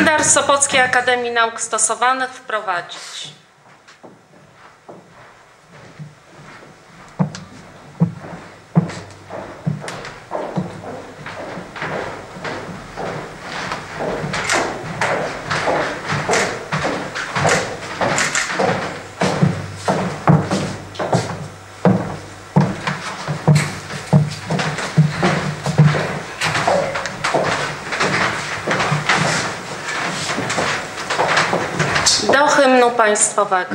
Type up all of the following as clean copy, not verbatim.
kalendarz Sopockiej Akademii Nauk Stosowanych wprowadzić. Do hymnu państwowego.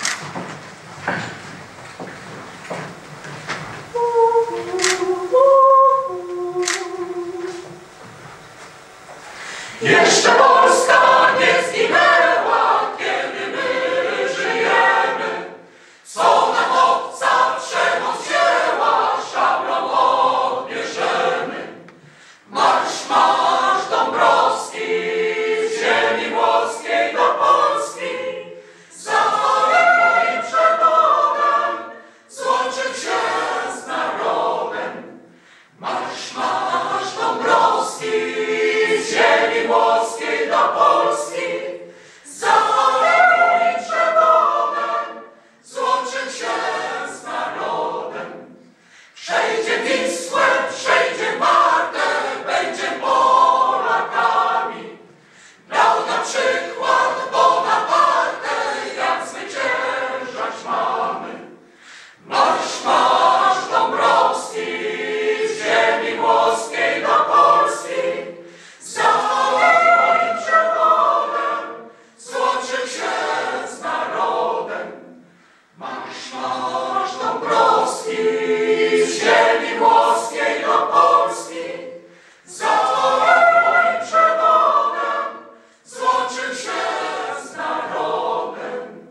Jeszcze Polska nie zginęła, kiedy my żyjemy. Co nam obca przemoc wzięła, szablą odbierzemy. Marsz, marsz Dąbrowski, z ziemi włoskiej do Polski. Za twoim przewodem złączył się z narodem. Marsz, marsz Dąbrowski, z ziemi włoskiej do Polski. Za twoim przewodem złączył się z narodem. Przejdzie Wisłę, przejdzie Wartę, będzie Polakami. Dał na przykład Bonaparte, jak zwyciężać mamy. Marsz, marsz Dąbrowski, z ziemi włoskiej do Polski. Za twoim przewodem złączył się z narodem. Marsz, marsz Dąbrowski, z ziemi włoskiej do Polski. Za twoim przewodem złączył się z narodem.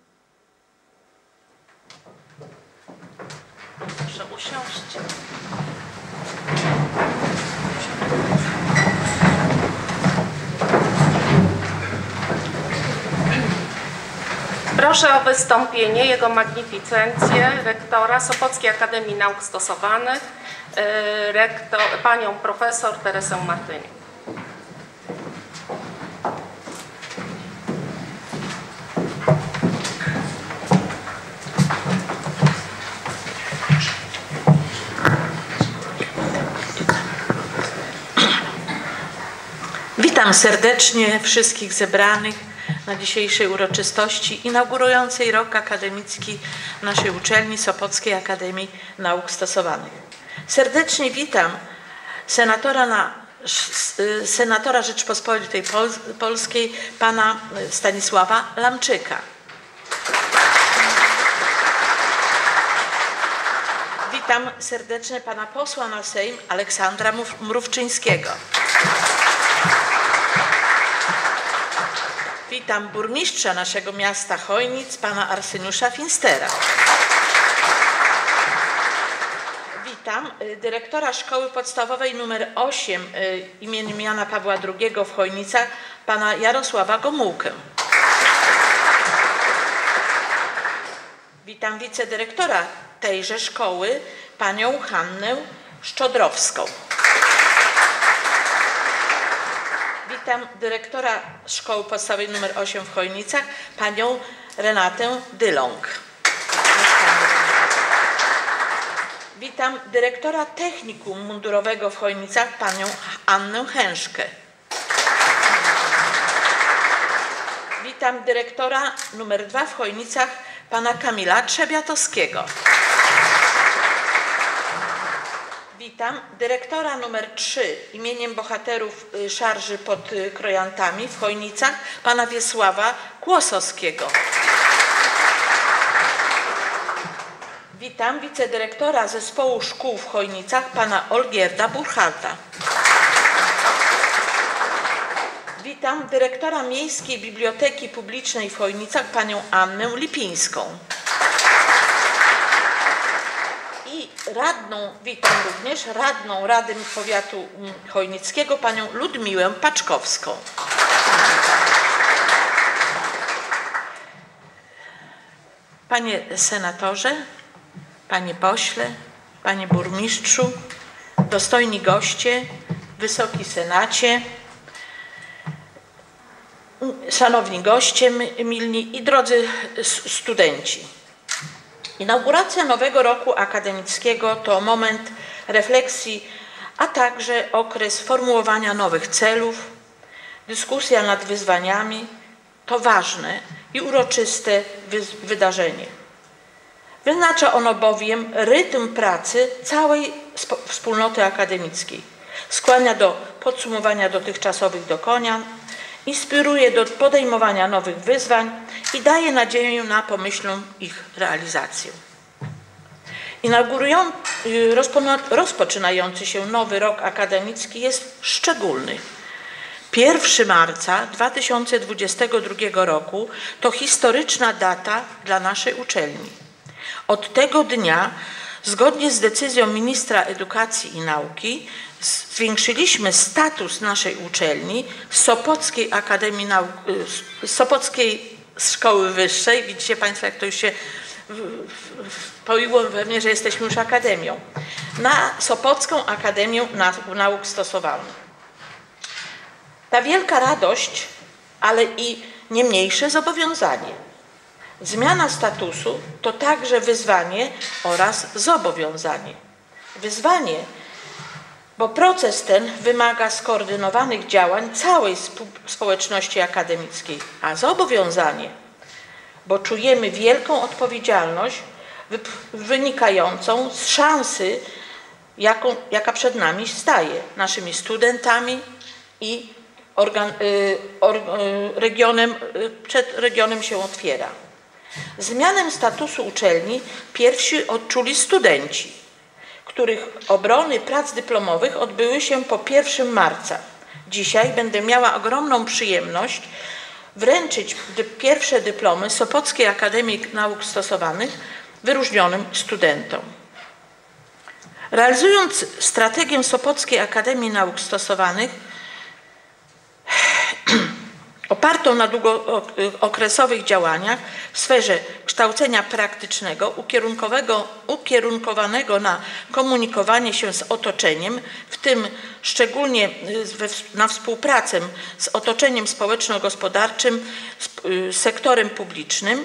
Proszę usiąść. Proszę o wystąpienie Jego Magnificencję, rektora Sopockiej Akademii Nauk Stosowanych, panią profesor Teresę Martyniuk. Witam serdecznie wszystkich zebranych na dzisiejszej uroczystości inaugurującej rok akademicki naszej uczelni Sopockiej Akademii Nauk Stosowanych. Serdecznie witam senatora Rzeczypospolitej Polskiej pana Stanisława Lamczyka. Witam serdecznie pana posła na Sejm Aleksandra Mrówczyńskiego. Witam burmistrza naszego miasta Chojnic, pana Arsyniusza Finstera. Witam dyrektora Szkoły Podstawowej nr 8 imieniem Jana Pawła II w Chojnicach, pana Jarosława Gomułkę. Witam wicedyrektora tejże szkoły, panią Hannę Szczodrowską. Witam dyrektora Szkoły Podstawowej nr 8 w Chojnicach, panią Renatę Dyląg. Witam dyrektora Technikum Mundurowego w Chojnicach, panią Annę Hęszkę. Witam dyrektora nr 2 w Chojnicach, pana Kamila Trzebiatowskiego. Witam dyrektora nr 3 imieniem bohaterów szarży pod Krojantami w Chojnicach, pana Wiesława Kłosowskiego. Witam wicedyrektora Zespołu Szkół w Chojnicach, pana Olgierda Burcharta. Witam dyrektora Miejskiej Biblioteki Publicznej w Chojnicach, panią Annę Lipińską. I radną, witam również radną Rady Powiatu Chojnickiego, panią Ludmiłę Paczkowską. Panie senatorze, panie pośle, panie burmistrzu, dostojni goście, Wysoki Senacie, Szanowni goście milni i drodzy studenci. Inauguracja nowego roku akademickiego to moment refleksji, a także okres formułowania nowych celów. Dyskusja nad wyzwaniami to ważne i uroczyste wydarzenie. Wyznacza ono bowiem rytm pracy całej wspólnoty akademickiej. Skłania do podsumowania dotychczasowych dokonań, inspiruje do podejmowania nowych wyzwań i daje nadzieję na pomyślną ich realizację. Rozpoczynający się nowy rok akademicki jest szczególny. 1 marca 2022 roku to historyczna data dla naszej uczelni. Od tego dnia, zgodnie z decyzją ministra edukacji i nauki, zwiększyliśmy status naszej uczelni Sopockiej Szkoły Wyższej. Widzicie Państwo, jak to już się poiło we mnie, że jesteśmy już akademią. Na Sopocką Akademię Nauk Stosowanych. Ta wielka radość, ale i nie mniejsze zobowiązanie. Zmiana statusu to także wyzwanie oraz zobowiązanie. Wyzwanie, bo proces ten wymaga skoordynowanych działań całej społeczności akademickiej, a zobowiązanie, bo czujemy wielką odpowiedzialność wynikającą z szansy, jaka przed nami staje, naszymi studentami i przed regionem się otwiera. Zmianę statusu uczelni pierwsi odczuli studenci, których obrony prac dyplomowych odbyły się po 1 marca. Dzisiaj będę miała ogromną przyjemność wręczyć pierwsze dyplomy Sopockiej Akademii Nauk Stosowanych wyróżnionym studentom. Realizując strategię Sopockiej Akademii Nauk Stosowanych, opartą na długookresowych działaniach w sferze kształcenia praktycznego, ukierunkowanego na komunikowanie się z otoczeniem, w tym szczególnie na współpracę z otoczeniem społeczno-gospodarczym, z sektorem publicznym,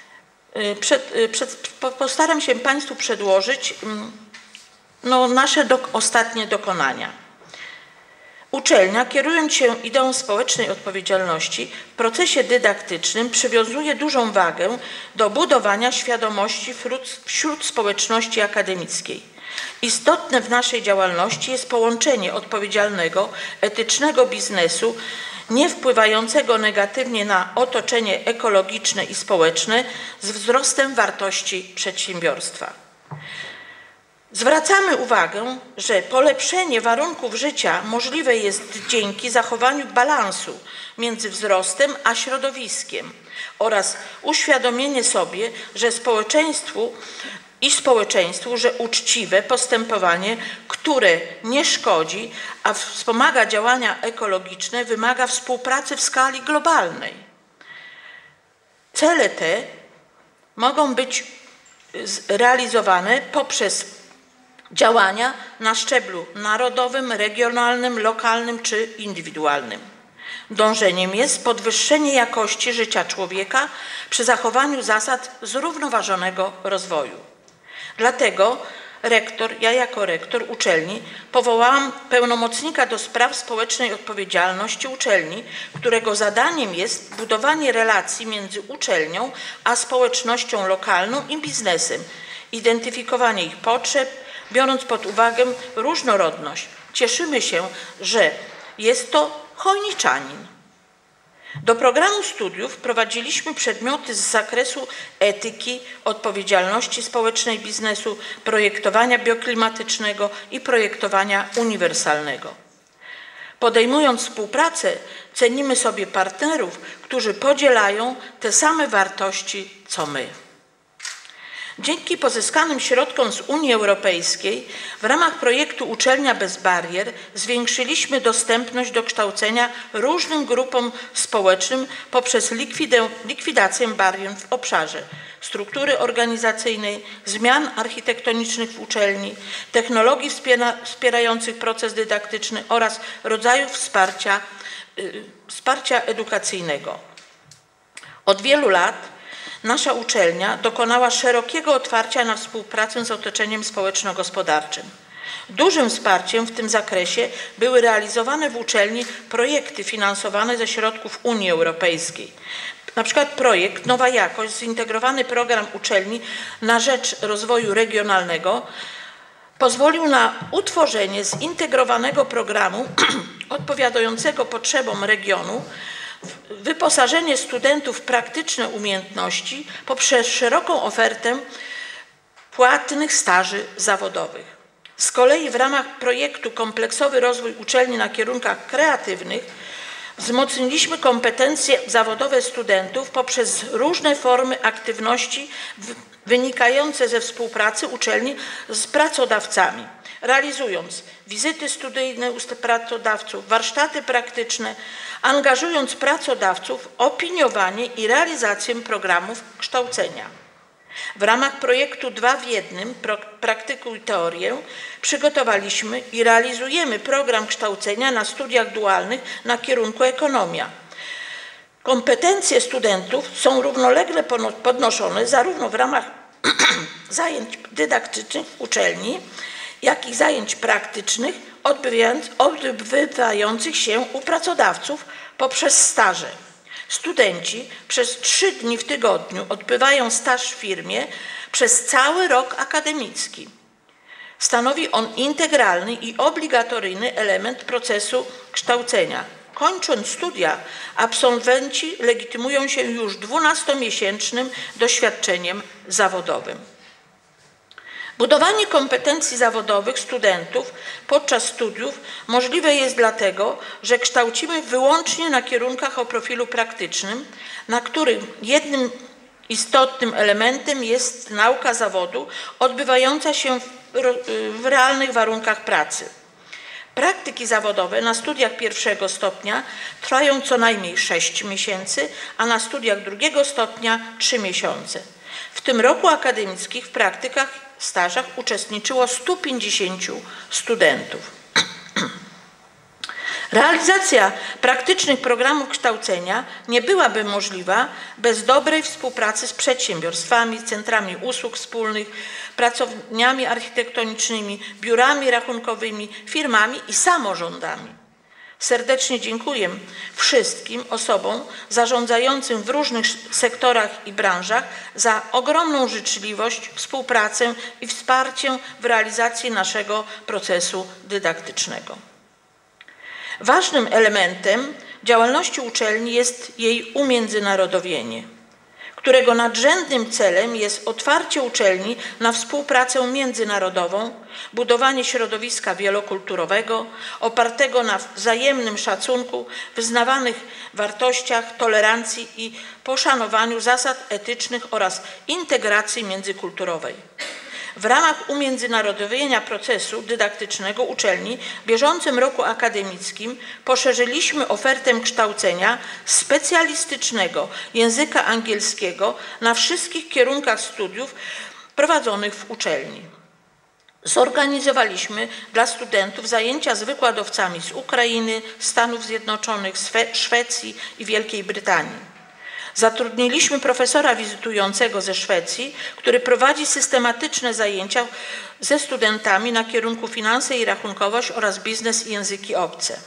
postaram się Państwu przedłożyć nasze ostatnie dokonania. Uczelnia, kierując się ideą społecznej odpowiedzialności, w procesie dydaktycznym przywiązuje dużą wagę do budowania świadomości wśród społeczności akademickiej. Istotne w naszej działalności jest połączenie odpowiedzialnego, etycznego biznesu, nie wpływającego negatywnie na otoczenie ekologiczne i społeczne, z wzrostem wartości przedsiębiorstwa. Zwracamy uwagę, że polepszenie warunków życia możliwe jest dzięki zachowaniu balansu między wzrostem a środowiskiem oraz uświadomienie sobie, że społeczeństwu, że uczciwe postępowanie, które nie szkodzi, a wspomaga działania ekologiczne, wymaga współpracy w skali globalnej. Cele te mogą być realizowane poprzez działania na szczeblu narodowym, regionalnym, lokalnym czy indywidualnym. Dążeniem jest podwyższenie jakości życia człowieka przy zachowaniu zasad zrównoważonego rozwoju. Dlatego ja jako rektor uczelni powołałam pełnomocnika do spraw społecznej odpowiedzialności uczelni, którego zadaniem jest budowanie relacji między uczelnią a społecznością lokalną i biznesem, identyfikowanie ich potrzeb, biorąc pod uwagę różnorodność. Cieszymy się, że jest to chojniczanin. Do programu studiów wprowadziliśmy przedmioty z zakresu etyki, odpowiedzialności społecznej biznesu, projektowania bioklimatycznego i projektowania uniwersalnego. Podejmując współpracę, cenimy sobie partnerów, którzy podzielają te same wartości co my. Dzięki pozyskanym środkom z Unii Europejskiej w ramach projektu Uczelnia bez barier zwiększyliśmy dostępność do kształcenia różnym grupom społecznym poprzez likwidację barier w obszarze struktury organizacyjnej, zmian architektonicznych w uczelni, technologii wspierających proces dydaktyczny oraz rodzajów wsparcia edukacyjnego. Od wielu lat nasza uczelnia dokonała szerokiego otwarcia na współpracę z otoczeniem społeczno-gospodarczym. Dużym wsparciem w tym zakresie były realizowane w uczelni projekty finansowane ze środków Unii Europejskiej. Na przykład projekt Nowa Jakość, zintegrowany program uczelni na rzecz rozwoju regionalnego, pozwolił na utworzenie zintegrowanego programu odpowiadającego potrzebom regionu, wyposażenie studentów w praktyczne umiejętności poprzez szeroką ofertę płatnych staży zawodowych. Z kolei w ramach projektu Kompleksowy rozwój uczelni na kierunkach kreatywnych wzmocniliśmy kompetencje zawodowe studentów poprzez różne formy aktywności wynikające ze współpracy uczelni z pracodawcami, realizując wizyty studyjne u pracodawców, warsztaty praktyczne, angażując pracodawców w opiniowanie i realizację programów kształcenia. W ramach projektu 2 w 1 Praktykuj teorię przygotowaliśmy i realizujemy program kształcenia na studiach dualnych na kierunku ekonomia. Kompetencje studentów są równolegle podnoszone zarówno w ramach zajęć dydaktycznych w uczelni, jak i zajęć praktycznych odbywających się u pracodawców poprzez staże. Studenci przez 3 dni w tygodniu odbywają staż w firmie przez cały rok akademicki. Stanowi on integralny i obligatoryjny element procesu kształcenia. Kończąc studia, absolwenci legitymują się już 12-miesięcznym doświadczeniem zawodowym. Budowanie kompetencji zawodowych studentów podczas studiów możliwe jest dlatego, że kształcimy wyłącznie na kierunkach o profilu praktycznym, na którym jednym istotnym elementem jest nauka zawodu odbywająca się w realnych warunkach pracy. Praktyki zawodowe na studiach pierwszego stopnia trwają co najmniej 6 miesięcy, a na studiach drugiego stopnia 3 miesiące. W tym roku akademickim w praktykach, stażach uczestniczyło 150 studentów. Realizacja praktycznych programów kształcenia nie byłaby możliwa bez dobrej współpracy z przedsiębiorstwami, centrami usług wspólnych, pracowniami architektonicznymi, biurami rachunkowymi, firmami i samorządami. Serdecznie dziękuję wszystkim osobom zarządzającym w różnych sektorach i branżach za ogromną życzliwość, współpracę i wsparcie w realizacji naszego procesu dydaktycznego. Ważnym elementem działalności uczelni jest jej umiędzynarodowienie, którego nadrzędnym celem jest otwarcie uczelni na współpracę międzynarodową, budowanie środowiska wielokulturowego opartego na wzajemnym szacunku, wyznawanych wartościach, tolerancji i poszanowaniu zasad etycznych oraz integracji międzykulturowej. W ramach umiędzynarodowienia procesu dydaktycznego uczelni w bieżącym roku akademickim poszerzyliśmy ofertę kształcenia specjalistycznego języka angielskiego na wszystkich kierunkach studiów prowadzonych w uczelni. Zorganizowaliśmy dla studentów zajęcia z wykładowcami z Ukrainy, Stanów Zjednoczonych, Szwecji i Wielkiej Brytanii. Zatrudniliśmy profesora wizytującego ze Szwecji, który prowadzi systematyczne zajęcia ze studentami na kierunku finanse i rachunkowość oraz biznes i języki obce.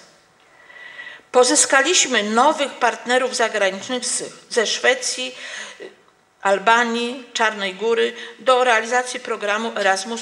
Pozyskaliśmy nowych partnerów zagranicznych ze Szwecji, Albanii, Czarnej Góry do realizacji programu Erasmus+.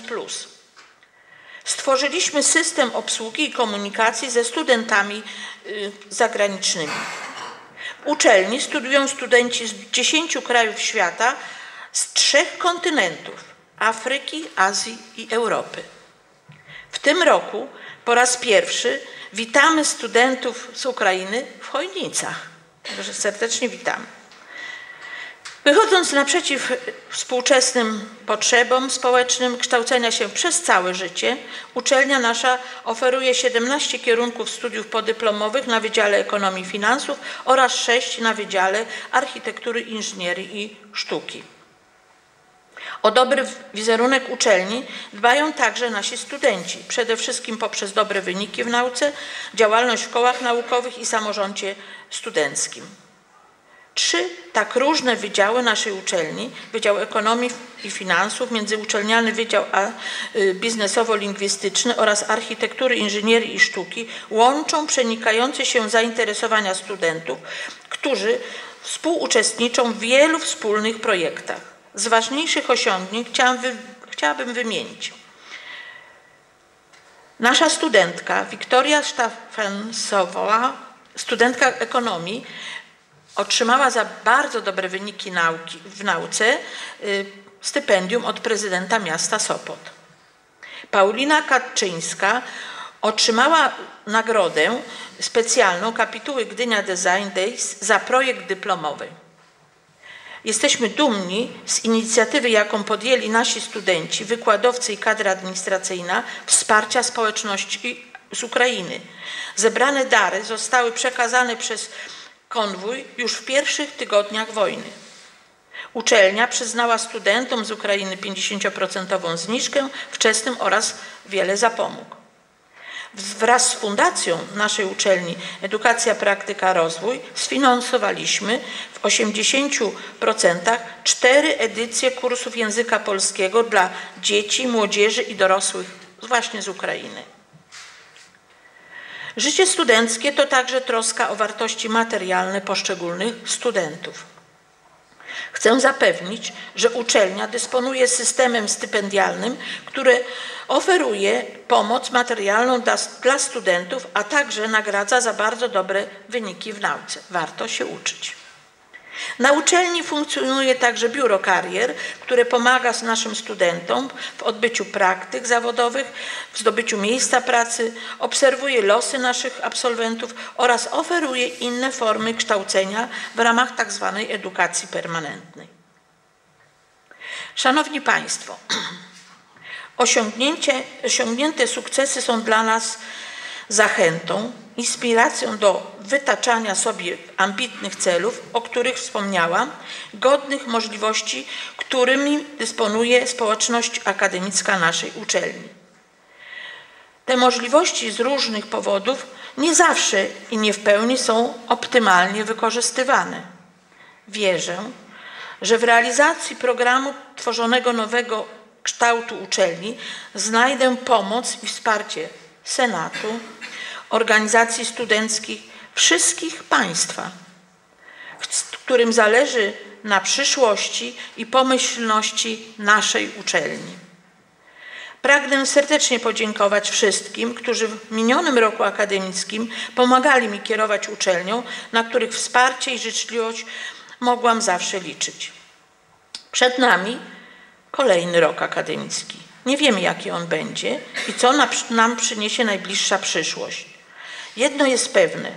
Stworzyliśmy system obsługi i komunikacji ze studentami zagranicznymi. W uczelni studiują studenci z 10 krajów świata, z 3 kontynentów: Afryki, Azji i Europy. W tym roku po raz pierwszy witamy studentów z Ukrainy w Chojnicach. Także serdecznie witamy. Wychodząc naprzeciw współczesnym potrzebom społecznym kształcenia się przez całe życie, uczelnia nasza oferuje 17 kierunków studiów podyplomowych na Wydziale Ekonomii i Finansów oraz 6 na Wydziale Architektury, Inżynierii i Sztuki. O dobry wizerunek uczelni dbają także nasi studenci, przede wszystkim poprzez dobre wyniki w nauce, działalność w kołach naukowych i samorządzie studenckim. 3 tak różne wydziały naszej uczelni, Wydział Ekonomii i Finansów, Międzyuczelniany Wydział Biznesowo-Lingwistyczny oraz Architektury, Inżynierii i Sztuki łączą przenikające się zainteresowania studentów, którzy współuczestniczą w wielu wspólnych projektach. Z ważniejszych osiągnięć chciałabym wymienić. Nasza studentka Wiktoria Stafensowa, studentka ekonomii, otrzymała za bardzo dobre wyniki w nauce stypendium od prezydenta miasta Sopot. Paulina Kaczyńska otrzymała nagrodę specjalną Kapituły Gdynia Design Days za projekt dyplomowy. Jesteśmy dumni z inicjatywy, jaką podjęli nasi studenci, wykładowcy i kadra administracyjna wsparcia społeczności z Ukrainy. Zebrane dary zostały przekazane przez konwój już w pierwszych tygodniach wojny. Uczelnia przyznała studentom z Ukrainy 50% zniżkę wczesnym oraz wiele zapomóg. Wraz z fundacją naszej uczelni Edukacja, Praktyka, Rozwój sfinansowaliśmy w 80% 4 edycje kursów języka polskiego dla dzieci, młodzieży i dorosłych właśnie z Ukrainy. Życie studenckie to także troska o wartości materialne poszczególnych studentów. Chcę zapewnić, że uczelnia dysponuje systemem stypendialnym, który oferuje pomoc materialną dla studentów, a także nagradza za bardzo dobre wyniki w nauce. Warto się uczyć. Na uczelni funkcjonuje także biuro karier, które pomaga naszym studentom w odbyciu praktyk zawodowych, w zdobyciu miejsca pracy, obserwuje losy naszych absolwentów oraz oferuje inne formy kształcenia w ramach tzw. edukacji permanentnej. Szanowni Państwo, osiągnięte sukcesy są dla nas zachętą, inspiracją do wytaczania sobie ambitnych celów, o których wspomniałam, godnych możliwości, którymi dysponuje społeczność akademicka naszej uczelni. Te możliwości z różnych powodów nie zawsze i nie w pełni są optymalnie wykorzystywane. Wierzę, że w realizacji programu tworzonego nowego kształtu uczelni znajdę pomoc i wsparcie Senatu, organizacji studenckich, wszystkich państwa, którym zależy na przyszłości i pomyślności naszej uczelni. Pragnę serdecznie podziękować wszystkim, którzy w minionym roku akademickim pomagali mi kierować uczelnią, na których wsparcie i życzliwość mogłam zawsze liczyć. Przed nami kolejny rok akademicki. Nie wiemy, jaki on będzie i co nam przyniesie najbliższa przyszłość. Jedno jest pewne.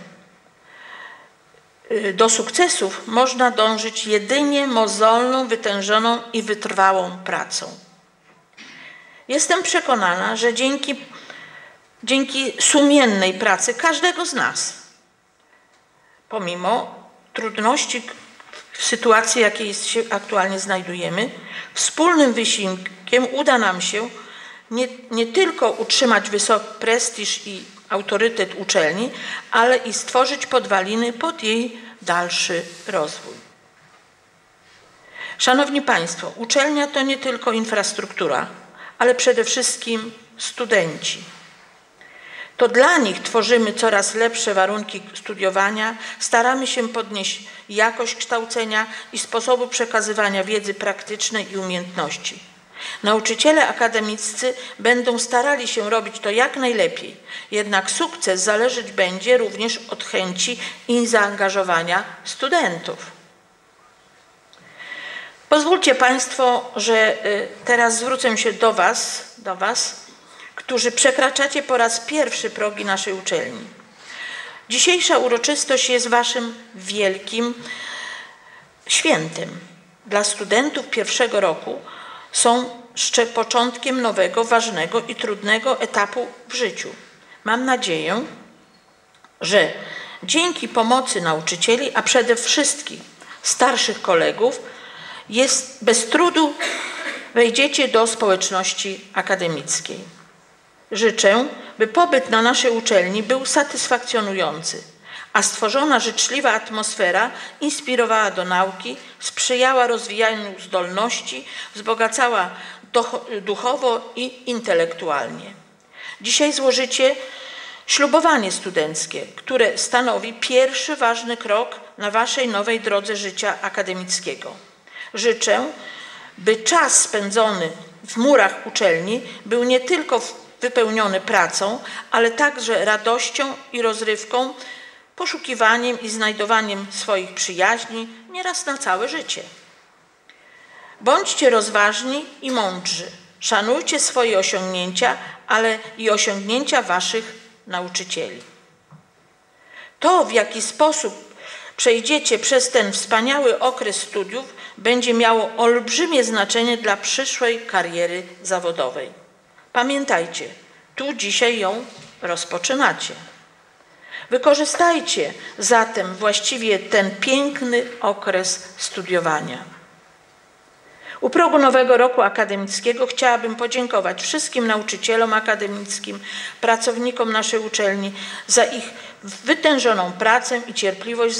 Do sukcesów można dążyć jedynie mozolną, wytężoną i wytrwałą pracą. Jestem przekonana, że dzięki sumiennej pracy każdego z nas, pomimo trudności w sytuacji, w jakiej się aktualnie znajdujemy, wspólnym wysiłkiem uda nam się nie tylko utrzymać wysoki prestiż i autorytet uczelni, ale i stworzyć podwaliny pod jej dalszy rozwój. Szanowni Państwo, uczelnia to nie tylko infrastruktura, ale przede wszystkim studenci. To dla nich tworzymy coraz lepsze warunki studiowania, staramy się podnieść jakość kształcenia i sposobu przekazywania wiedzy praktycznej i umiejętności. Nauczyciele akademiccy będą starali się robić to jak najlepiej, jednak sukces zależeć będzie również od chęci i zaangażowania studentów. Pozwólcie Państwo, że teraz zwrócę się do Was, którzy przekraczacie po raz pierwszy progi naszej uczelni. Dzisiejsza uroczystość jest Waszym wielkim świętem. dla studentów pierwszego roku są początkiem nowego, ważnego i trudnego etapu w życiu. Mam nadzieję, że dzięki pomocy nauczycieli, a przede wszystkim starszych kolegów, bez trudu wejdziecie do społeczności akademickiej. Życzę, by pobyt na naszej uczelni był satysfakcjonujący, a stworzona życzliwa atmosfera inspirowała do nauki, sprzyjała rozwijaniu zdolności, wzbogacała duchowo i intelektualnie. Dzisiaj złożycie ślubowanie studenckie, które stanowi pierwszy ważny krok na waszej nowej drodze życia akademickiego. Życzę, by czas spędzony w murach uczelni był nie tylko wypełniony pracą, ale także radością i rozrywką, poszukiwaniem i znajdowaniem swoich przyjaźni, nieraz na całe życie. Bądźcie rozważni i mądrzy. Szanujcie swoje osiągnięcia, ale i osiągnięcia waszych nauczycieli. To, w jaki sposób przejdziecie przez ten wspaniały okres studiów, będzie miało olbrzymie znaczenie dla przyszłej kariery zawodowej. Pamiętajcie, tu dzisiaj ją rozpoczynacie. Wykorzystajcie zatem właściwie ten piękny okres studiowania. U progu nowego roku akademickiego chciałabym podziękować wszystkim nauczycielom akademickim, pracownikom naszej uczelni za ich wytężoną pracę i cierpliwość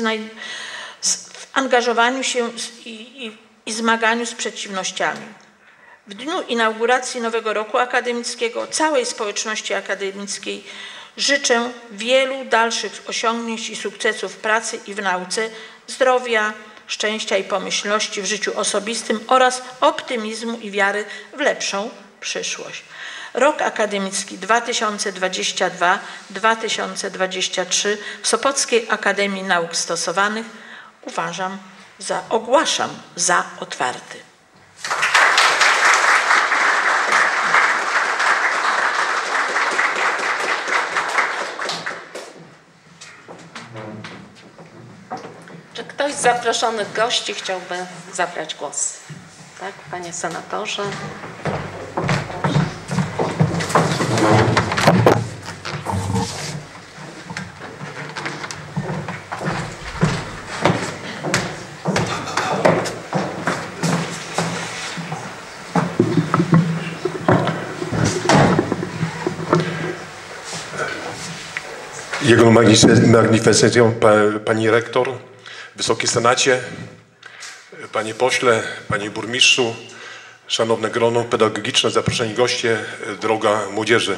w angażowaniu się i zmaganiu z przeciwnościami. W dniu inauguracji nowego roku akademickiego całej społeczności akademickiej życzę wielu dalszych osiągnięć i sukcesów w pracy i w nauce, zdrowia, szczęścia i pomyślności w życiu osobistym oraz optymizmu i wiary w lepszą przyszłość. Rok akademicki 2022-2023 w Sopockiej Akademii Nauk Stosowanych ogłaszam za otwarty. Czy ktoś z zaproszonych gości chciałby zabrać głos? Tak, panie senatorze. Jego magnificencją pani rektor, Wysoki Senacie, panie pośle, panie burmistrzu, szanowne grono pedagogiczne, zaproszeni goście, droga młodzieży.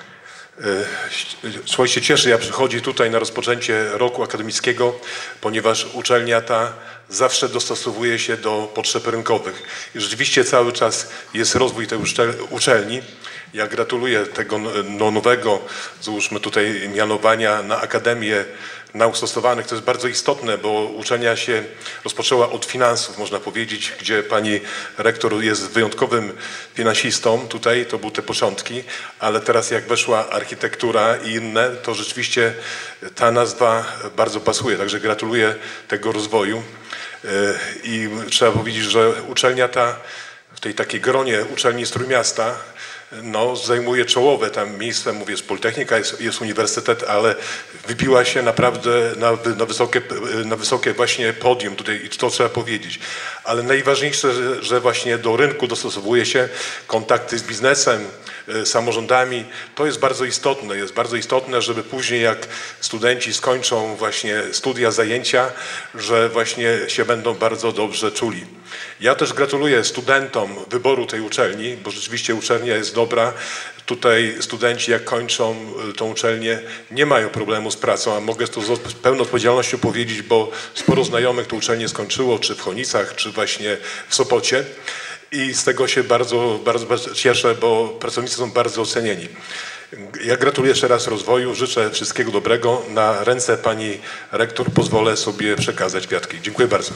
Człowiek się cieszy, jak przychodzi tutaj na rozpoczęcie roku akademickiego, ponieważ uczelnia ta zawsze dostosowuje się do potrzeb rynkowych. I rzeczywiście cały czas jest rozwój tej uczelni. Ja gratuluję tego nowego, załóżmy tutaj, mianowania na Akademię Nauk Stosowanych. To jest bardzo istotne, bo uczelnia się rozpoczęła od finansów, można powiedzieć, gdzie pani rektor jest wyjątkowym finansistą. Tutaj to były te początki, ale teraz jak weszła architektura i inne, to rzeczywiście ta nazwa bardzo pasuje. Także gratuluję tego rozwoju. I trzeba powiedzieć, że uczelnia ta w tej takiej gronie uczelni z Trójmiasta zajmuje czołowe tam miejsce, mówię, jest Politechnika, jest uniwersytet, ale wybiła się naprawdę na wysokie właśnie podium tutaj i to trzeba powiedzieć. Ale najważniejsze, że właśnie do rynku dostosowuje się, kontakty z biznesem, samorządami, to jest bardzo istotne. Jest bardzo istotne, żeby później jak studenci skończą właśnie studia, zajęcia, że właśnie się będą bardzo dobrze czuli. Ja też gratuluję studentom wyboru tej uczelni, bo rzeczywiście uczelnia jest dobra. Tutaj studenci jak kończą tą uczelnię nie mają problemu z pracą, a mogę to z pełną odpowiedzialnością powiedzieć, bo sporo znajomych tę uczelnię skończyło, czy w Chonicach, czy właśnie w Sopocie. I z tego się bardzo cieszę, bo pracownicy są bardzo ocenieni. Ja gratuluję jeszcze raz rozwoju, życzę wszystkiego dobrego. Na ręce pani rektor pozwolę sobie przekazać kwiatki. Dziękuję bardzo.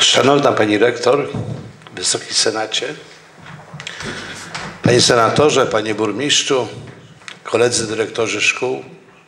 Szanowna Pani Rektor, Wysoki Senacie, Panie Senatorze, Panie Burmistrzu, koledzy dyrektorzy szkół,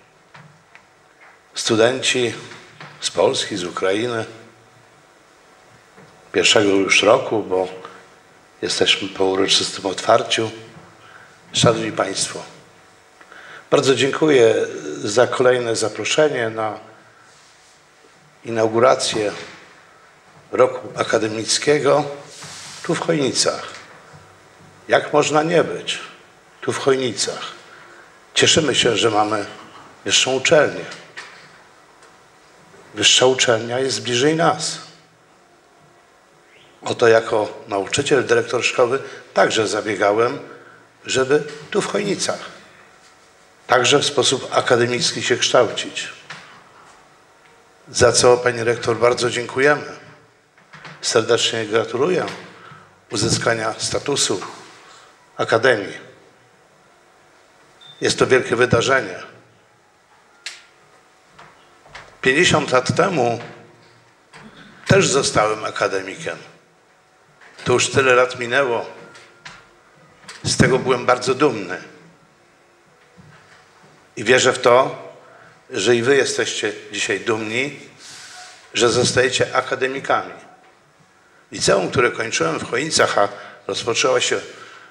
studenci z Polski, z Ukrainy, pierwszego już roku, bo jesteśmy po uroczystym otwarciu. Szanowni Państwo, bardzo dziękuję za kolejne zaproszenie na inaugurację roku akademickiego tu w Chojnicach. Jak można nie być tu w Chojnicach? Cieszymy się, że mamy wyższą uczelnię. Wyższa uczelnia jest bliżej nas. Oto jako nauczyciel, dyrektor szkoły także zabiegałem, żeby tu w Chojnicach także w sposób akademicki się kształcić. Za co Pani Rektor bardzo dziękujemy. Serdecznie gratuluję uzyskania statusu Akademii. Jest to wielkie wydarzenie. 50 lat temu też zostałem akademikiem. To już tyle lat minęło. Z tego byłem bardzo dumny. I wierzę w to, że i wy jesteście dzisiaj dumni, że zostajecie akademikami. Liceum, które kończyłem w Chojnicach, a rozpoczęła się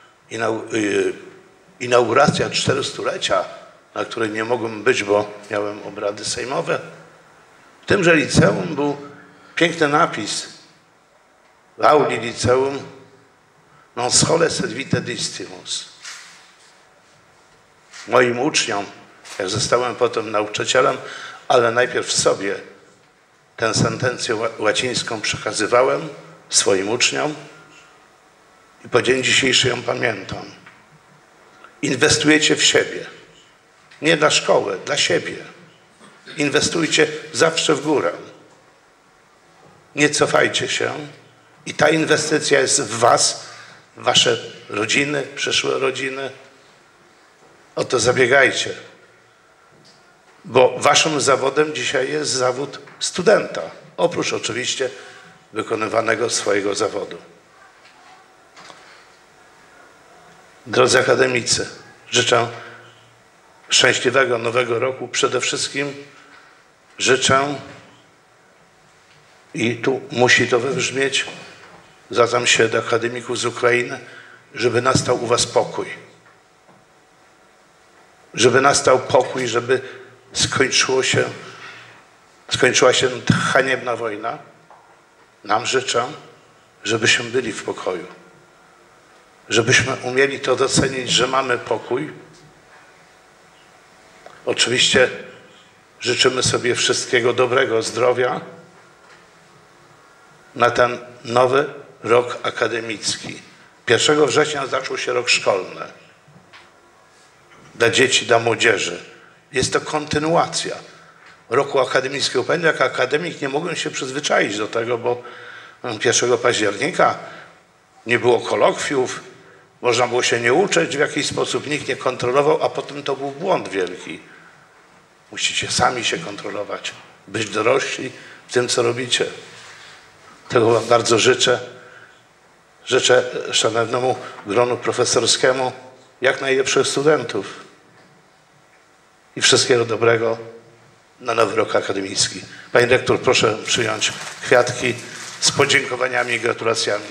inauguracja 400-lecia, na której nie mogłem być, bo miałem obrady sejmowe. W tymże liceum był piękny napis w auli liceum non schole sed vitae distimus. Moim uczniom, jak zostałem potem nauczycielem, ale najpierw sobie tę sentencję łacińską przekazywałem swoim uczniom i po dzień dzisiejszy ją pamiętam. Inwestujecie w siebie. Nie dla szkoły, dla siebie. Inwestujcie zawsze w górę. Nie cofajcie się. I ta inwestycja jest w was, w wasze rodziny, przyszłe rodziny. O to zabiegajcie. Bo waszym zawodem dzisiaj jest zawód studenta. Oprócz oczywiście wykonywanego swojego zawodu. Drodzy akademicy, życzę szczęśliwego nowego roku. Przede wszystkim życzę, i tu musi to wybrzmieć, zwracam się do akademików z Ukrainy, żeby nastał u was pokój. Żeby nastał pokój, żeby skończyła się ta haniebna wojna. Nam życzę, żebyśmy byli w pokoju. Żebyśmy umieli to docenić, że mamy pokój. Oczywiście życzymy sobie wszystkiego dobrego, zdrowia na ten nowy rok akademicki. 1 września zaczął się rok szkolny. Dla dzieci, dla młodzieży. Jest to kontynuacja roku akademickiego. Pamiętam, jak akademik nie mogłem się przyzwyczaić do tego, bo 1 października nie było kolokwiów, można było się nie uczyć w jakiś sposób, nikt nie kontrolował, a potem to był błąd wielki. Musicie sami się kontrolować, być dorośli w tym, co robicie. Tego wam bardzo życzę. Życzę szanownemu gronu profesorskiemu jak najlepszych studentów i wszystkiego dobrego na nowy rok akademicki. Pani rektor, proszę przyjąć kwiatki z podziękowaniami i gratulacjami.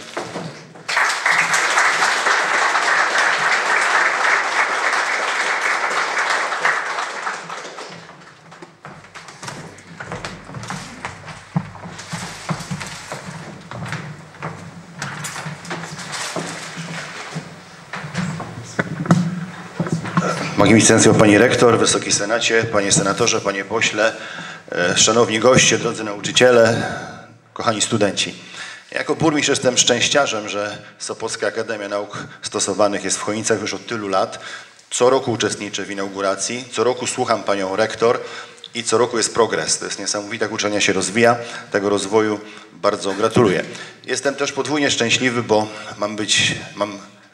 Magnificencjo Pani Rektor, Wysoki Senacie, Panie Senatorze, Panie Pośle, Szanowni Goście, drodzy nauczyciele, kochani studenci. Jako burmistrz jestem szczęściarzem, że Sopocka Akademia Nauk Stosowanych jest w Chojnicach już od tylu lat. Co roku uczestniczę w inauguracji, co roku słucham Panią Rektor i co roku jest progres. To jest niesamowite, jak uczelnia się rozwija. Tego rozwoju bardzo gratuluję. Jestem też podwójnie szczęśliwy, bo mam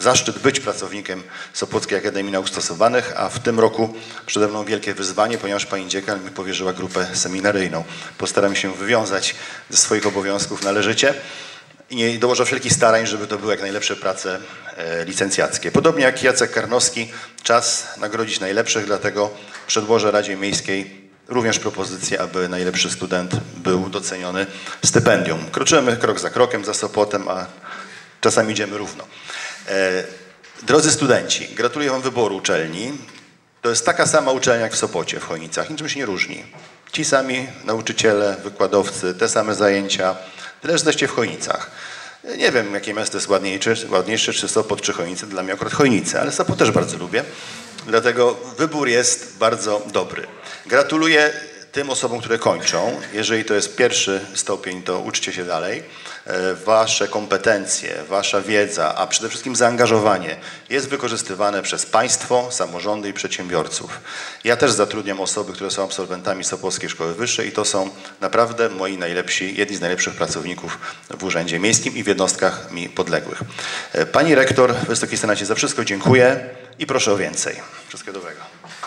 zaszczyt być pracownikiem Sopockiej Akademii Nauk Stosowanych, a w tym roku przede mną wielkie wyzwanie, ponieważ pani dziekan mi powierzyła grupę seminaryjną. Postaram się wywiązać ze swoich obowiązków należycie i dołożę wszelkich starań, żeby to były jak najlepsze prace licencjackie. Podobnie jak Jacek Karnowski, czas nagrodzić najlepszych, dlatego przedłożę Radzie Miejskiej również propozycję, aby najlepszy student był doceniony stypendium. Kroczymy krok za krokiem za Sopotem, a czasami idziemy równo. Drodzy studenci, gratuluję wam wyboru uczelni. To jest taka sama uczelnia jak w Sopocie, w Chojnicach, niczym się nie różni. Ci sami nauczyciele, wykładowcy, te same zajęcia, tyle że jesteście w Chojnicach. Nie wiem, jakie miasto jest ładniejsze, czy Sopot, czy Chojnice. Dla mnie akurat Chojnice, ale Sopot też bardzo lubię. Dlatego wybór jest bardzo dobry. Gratuluję tym osobom, które kończą. Jeżeli to jest pierwszy stopień, to uczcie się dalej. Wasze kompetencje, wasza wiedza, a przede wszystkim zaangażowanie jest wykorzystywane przez państwo, samorządy i przedsiębiorców. Ja też zatrudniam osoby, które są absolwentami Sopockiej Szkoły Wyższej i to są naprawdę moi najlepsi, jedni z najlepszych pracowników w Urzędzie Miejskim i w jednostkach mi podległych. Pani rektor, Wysoki Senacie, za wszystko dziękuję i proszę o więcej. Wszystkiego dobrego.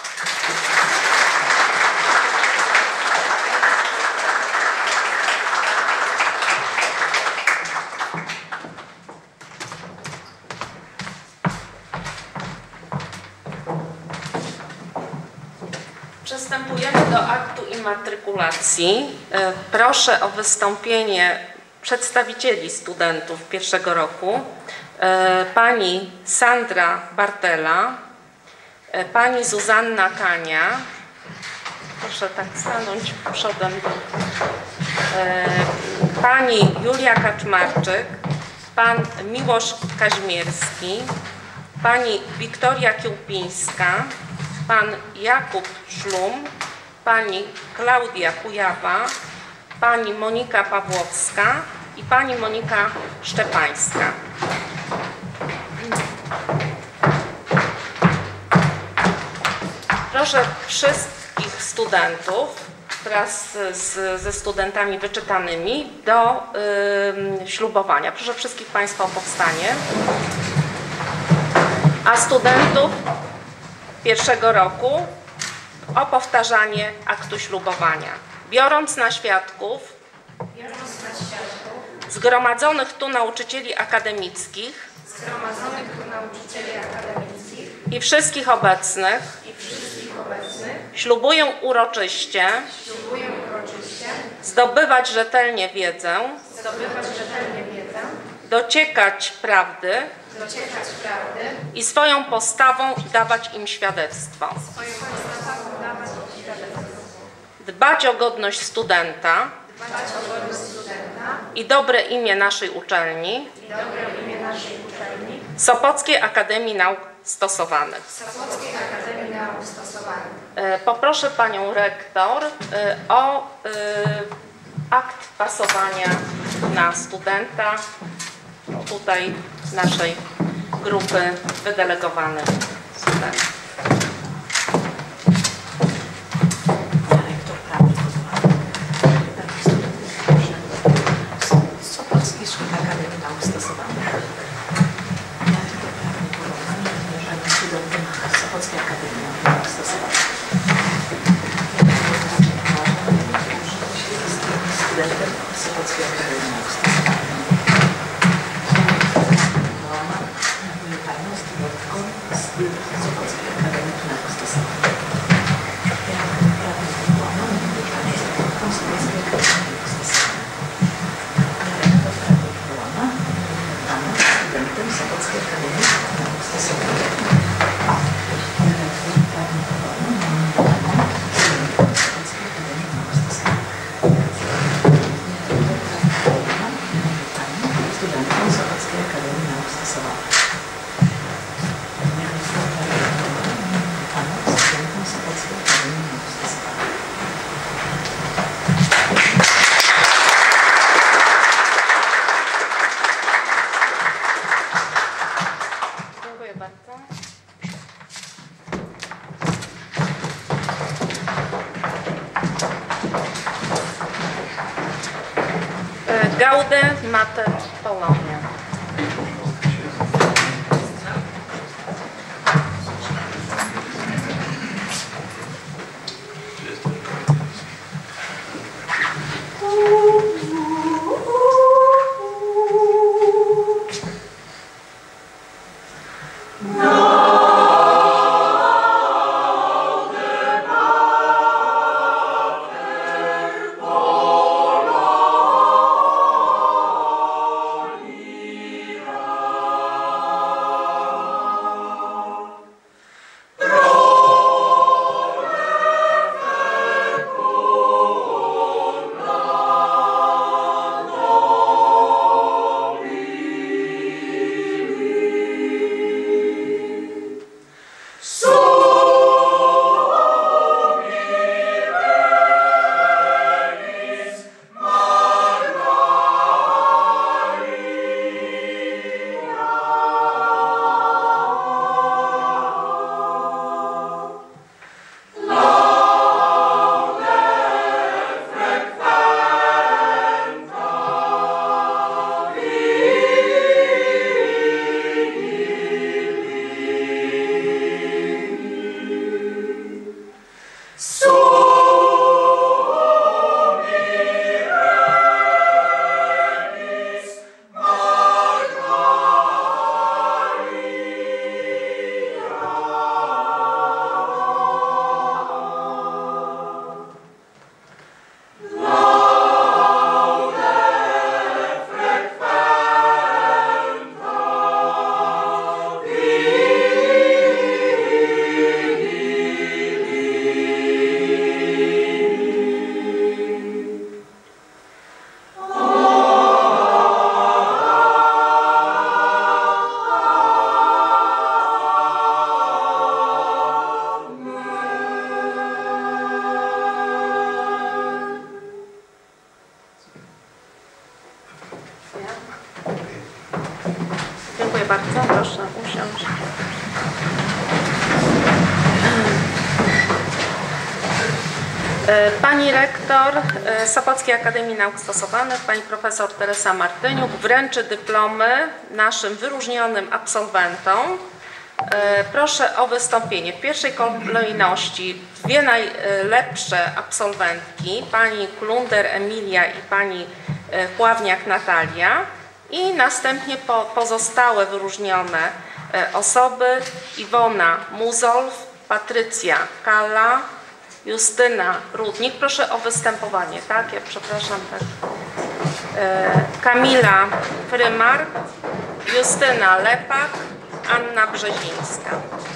Przystępujemy do aktu immatrykulacji. Proszę o wystąpienie przedstawicieli studentów pierwszego roku. Pani Sandra Bartela, pani Zuzanna Kania. Proszę tak stanąć przodem. Pani Julia Kaczmarczyk, pan Miłosz Kaźmierski, pani Wiktoria Kiełpińska, pan Jakub Szlum, pani Klaudia Kujawa, pani Monika Pawłowska i pani Monika Szczepańska. Proszę wszystkich studentów wraz ze studentami wyczytanymi do ślubowania. Proszę wszystkich państwa o powstanie. A studentów pierwszego roku o powtarzanie aktu ślubowania. Biorąc na świadków zgromadzonych tu nauczycieli akademickich i wszystkich obecnych ślubuję uroczyście zdobywać rzetelnie wiedzę, dociekać prawdy i swoją postawą dawać im świadectwo. Dbać o godność studenta i dobre imię naszej uczelni, Sopockiej Akademii Nauk Stosowanych. Poproszę panią rektor o akt pasowania na studenta tutaj naszej grupy wydelegowanych studentów. Sopockiej Szkoły Akademii Nauk Stosowanych. Sopockiej Akademii Nauk Stosowanych. Studentem Sopockiej Akademii Nauk Stosowanych. Sopockiej Akademii Nauk Stosowanych. Studentem Sopockiej Akademii Nauk Stosowanych. Dziękuję bardzo. Gaude Mater Polonia. Dziękuję bardzo. Proszę usiąść. Pani rektor Sopockiej Akademii Nauk Stosowanych, pani profesor Teresa Martyniuk wręczy dyplomy naszym wyróżnionym absolwentom. Proszę o wystąpienie. W pierwszej kolejności dwie najlepsze absolwentki, pani Klunder Emilia i pani Pławniak Natalia, i następnie pozostałe wyróżnione osoby: Iwona Muzolf, Patrycja Kalla, Justyna Rudnik. Proszę o występowanie, tak? Ja przepraszam, tak. Kamila Frymark, Justyna Lepak, Anna Brzezińska.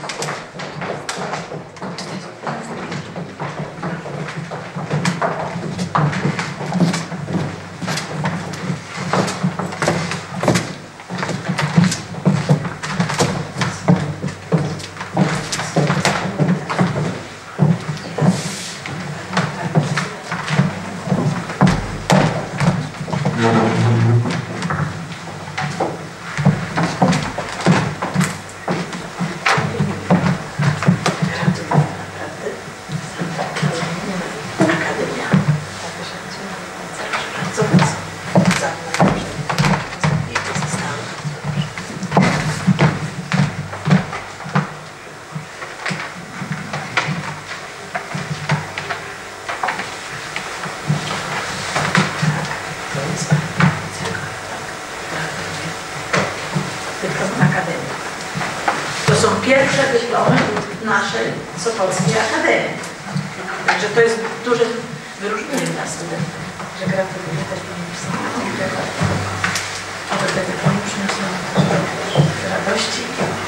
Pierwsze dyplomy naszej Sopockiej Akademii. Także to jest duże wyróżnienie dla studentów. Że gratuluję też pani profesor. Oby te dyplomy przyniosły radości.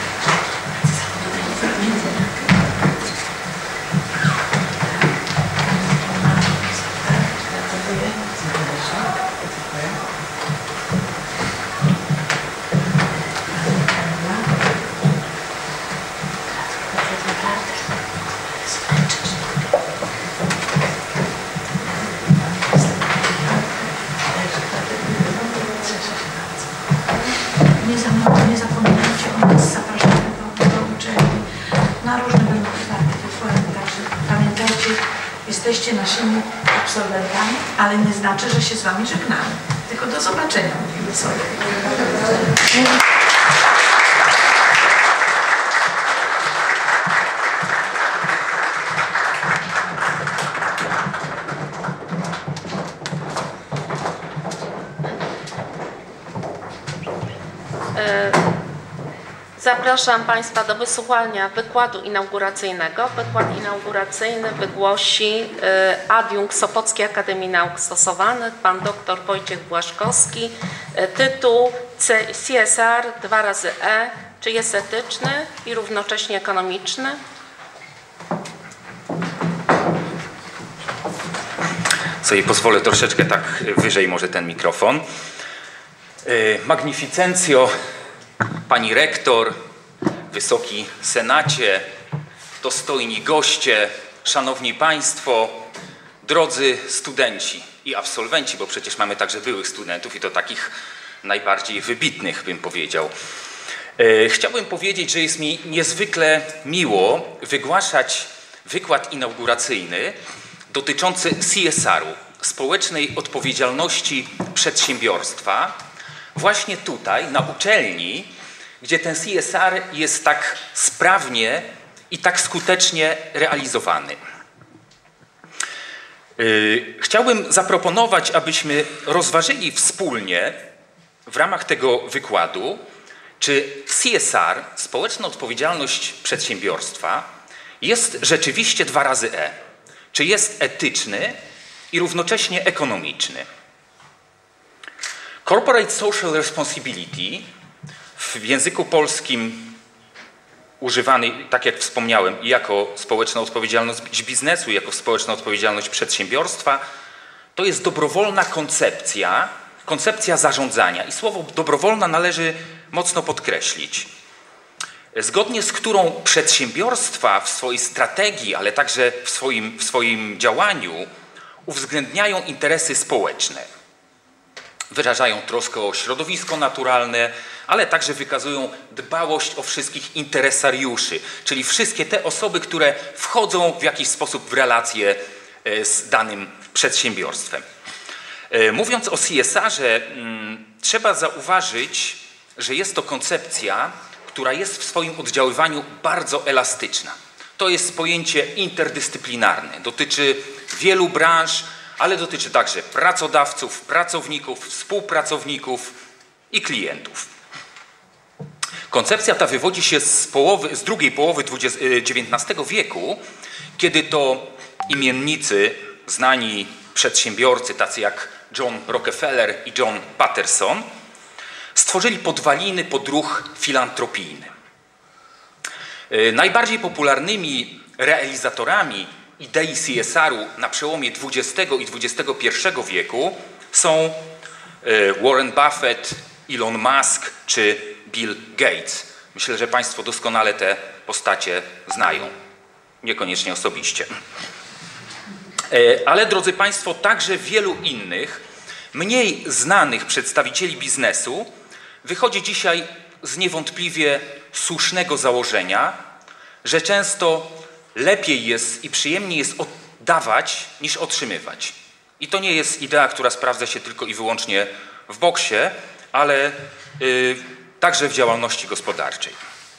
Nie zapominajcie o nas, zapraszamy do uczelni na różne będą otwarte wykłady, także pamiętajcie, jesteście naszymi absolwentami, ale nie znaczy, że się z wami żegnamy. Tylko do zobaczenia, mówimy sobie. Zapraszam Państwa do wysłuchania wykładu inauguracyjnego. Wykład inauguracyjny wygłosi adiunkt Sopockiej Akademii Nauk Stosowanych, pan dr Wojciech Błaszkowski. Tytuł CSR 2E. Czy jest etyczny i równocześnie ekonomiczny? Sobie pozwolę troszeczkę tak wyżej może ten mikrofon. Magnificencjo, pani rektor, wysoki senacie, dostojni goście, szanowni państwo, drodzy studenci i absolwenci, bo przecież mamy także byłych studentów i to takich najbardziej wybitnych, bym powiedział. Chciałbym powiedzieć, że jest mi niezwykle miło wygłaszać wykład inauguracyjny dotyczący CSR-u, społecznej odpowiedzialności przedsiębiorstwa, właśnie tutaj, na uczelni, gdzie ten CSR jest tak sprawnie i tak skutecznie realizowany. Chciałbym zaproponować, abyśmy rozważyli wspólnie w ramach tego wykładu, czy CSR, społeczna odpowiedzialność przedsiębiorstwa, jest rzeczywiście 2 razy E. Czy jest etyczny i równocześnie ekonomiczny. Corporate Social Responsibility w języku polskim używany, tak jak wspomniałem, i jako społeczna odpowiedzialność biznesu, i jako społeczna odpowiedzialność przedsiębiorstwa, to jest dobrowolna koncepcja zarządzania. I słowo dobrowolna należy mocno podkreślić. Zgodnie z którą przedsiębiorstwa w swojej strategii, ale także w swoim działaniu uwzględniają interesy społeczne. wyrażają troskę o środowisko naturalne, ale także wykazują dbałość o wszystkich interesariuszy, czyli wszystkie te osoby, które wchodzą w jakiś sposób w relacje z danym przedsiębiorstwem. Mówiąc o CSR-ze, trzeba zauważyć, że jest to koncepcja, która jest w swoim oddziaływaniu bardzo elastyczna. To jest pojęcie interdyscyplinarne, dotyczy wielu branż, ale dotyczy także pracodawców, pracowników, współpracowników i klientów. Koncepcja ta wywodzi się z drugiej połowy XIX wieku, kiedy to imiennicy, znani przedsiębiorcy, tacy jak John Rockefeller i John Patterson, stworzyli podwaliny pod ruch filantropijny. Najbardziej popularnymi realizatorami idei CSR-u na przełomie XX i XXI wieku są Warren Buffett, Elon Musk czy Bill Gates. Myślę, że Państwo doskonale te postacie znają, niekoniecznie osobiście. Ale drodzy Państwo, także wielu innych, mniej znanych przedstawicieli biznesu wychodzi dzisiaj z niewątpliwie słusznego założenia, że często lepiej jest i przyjemniej jest oddawać niż otrzymywać. I to nie jest idea, która sprawdza się tylko i wyłącznie w boksie, ale także w działalności gospodarczej.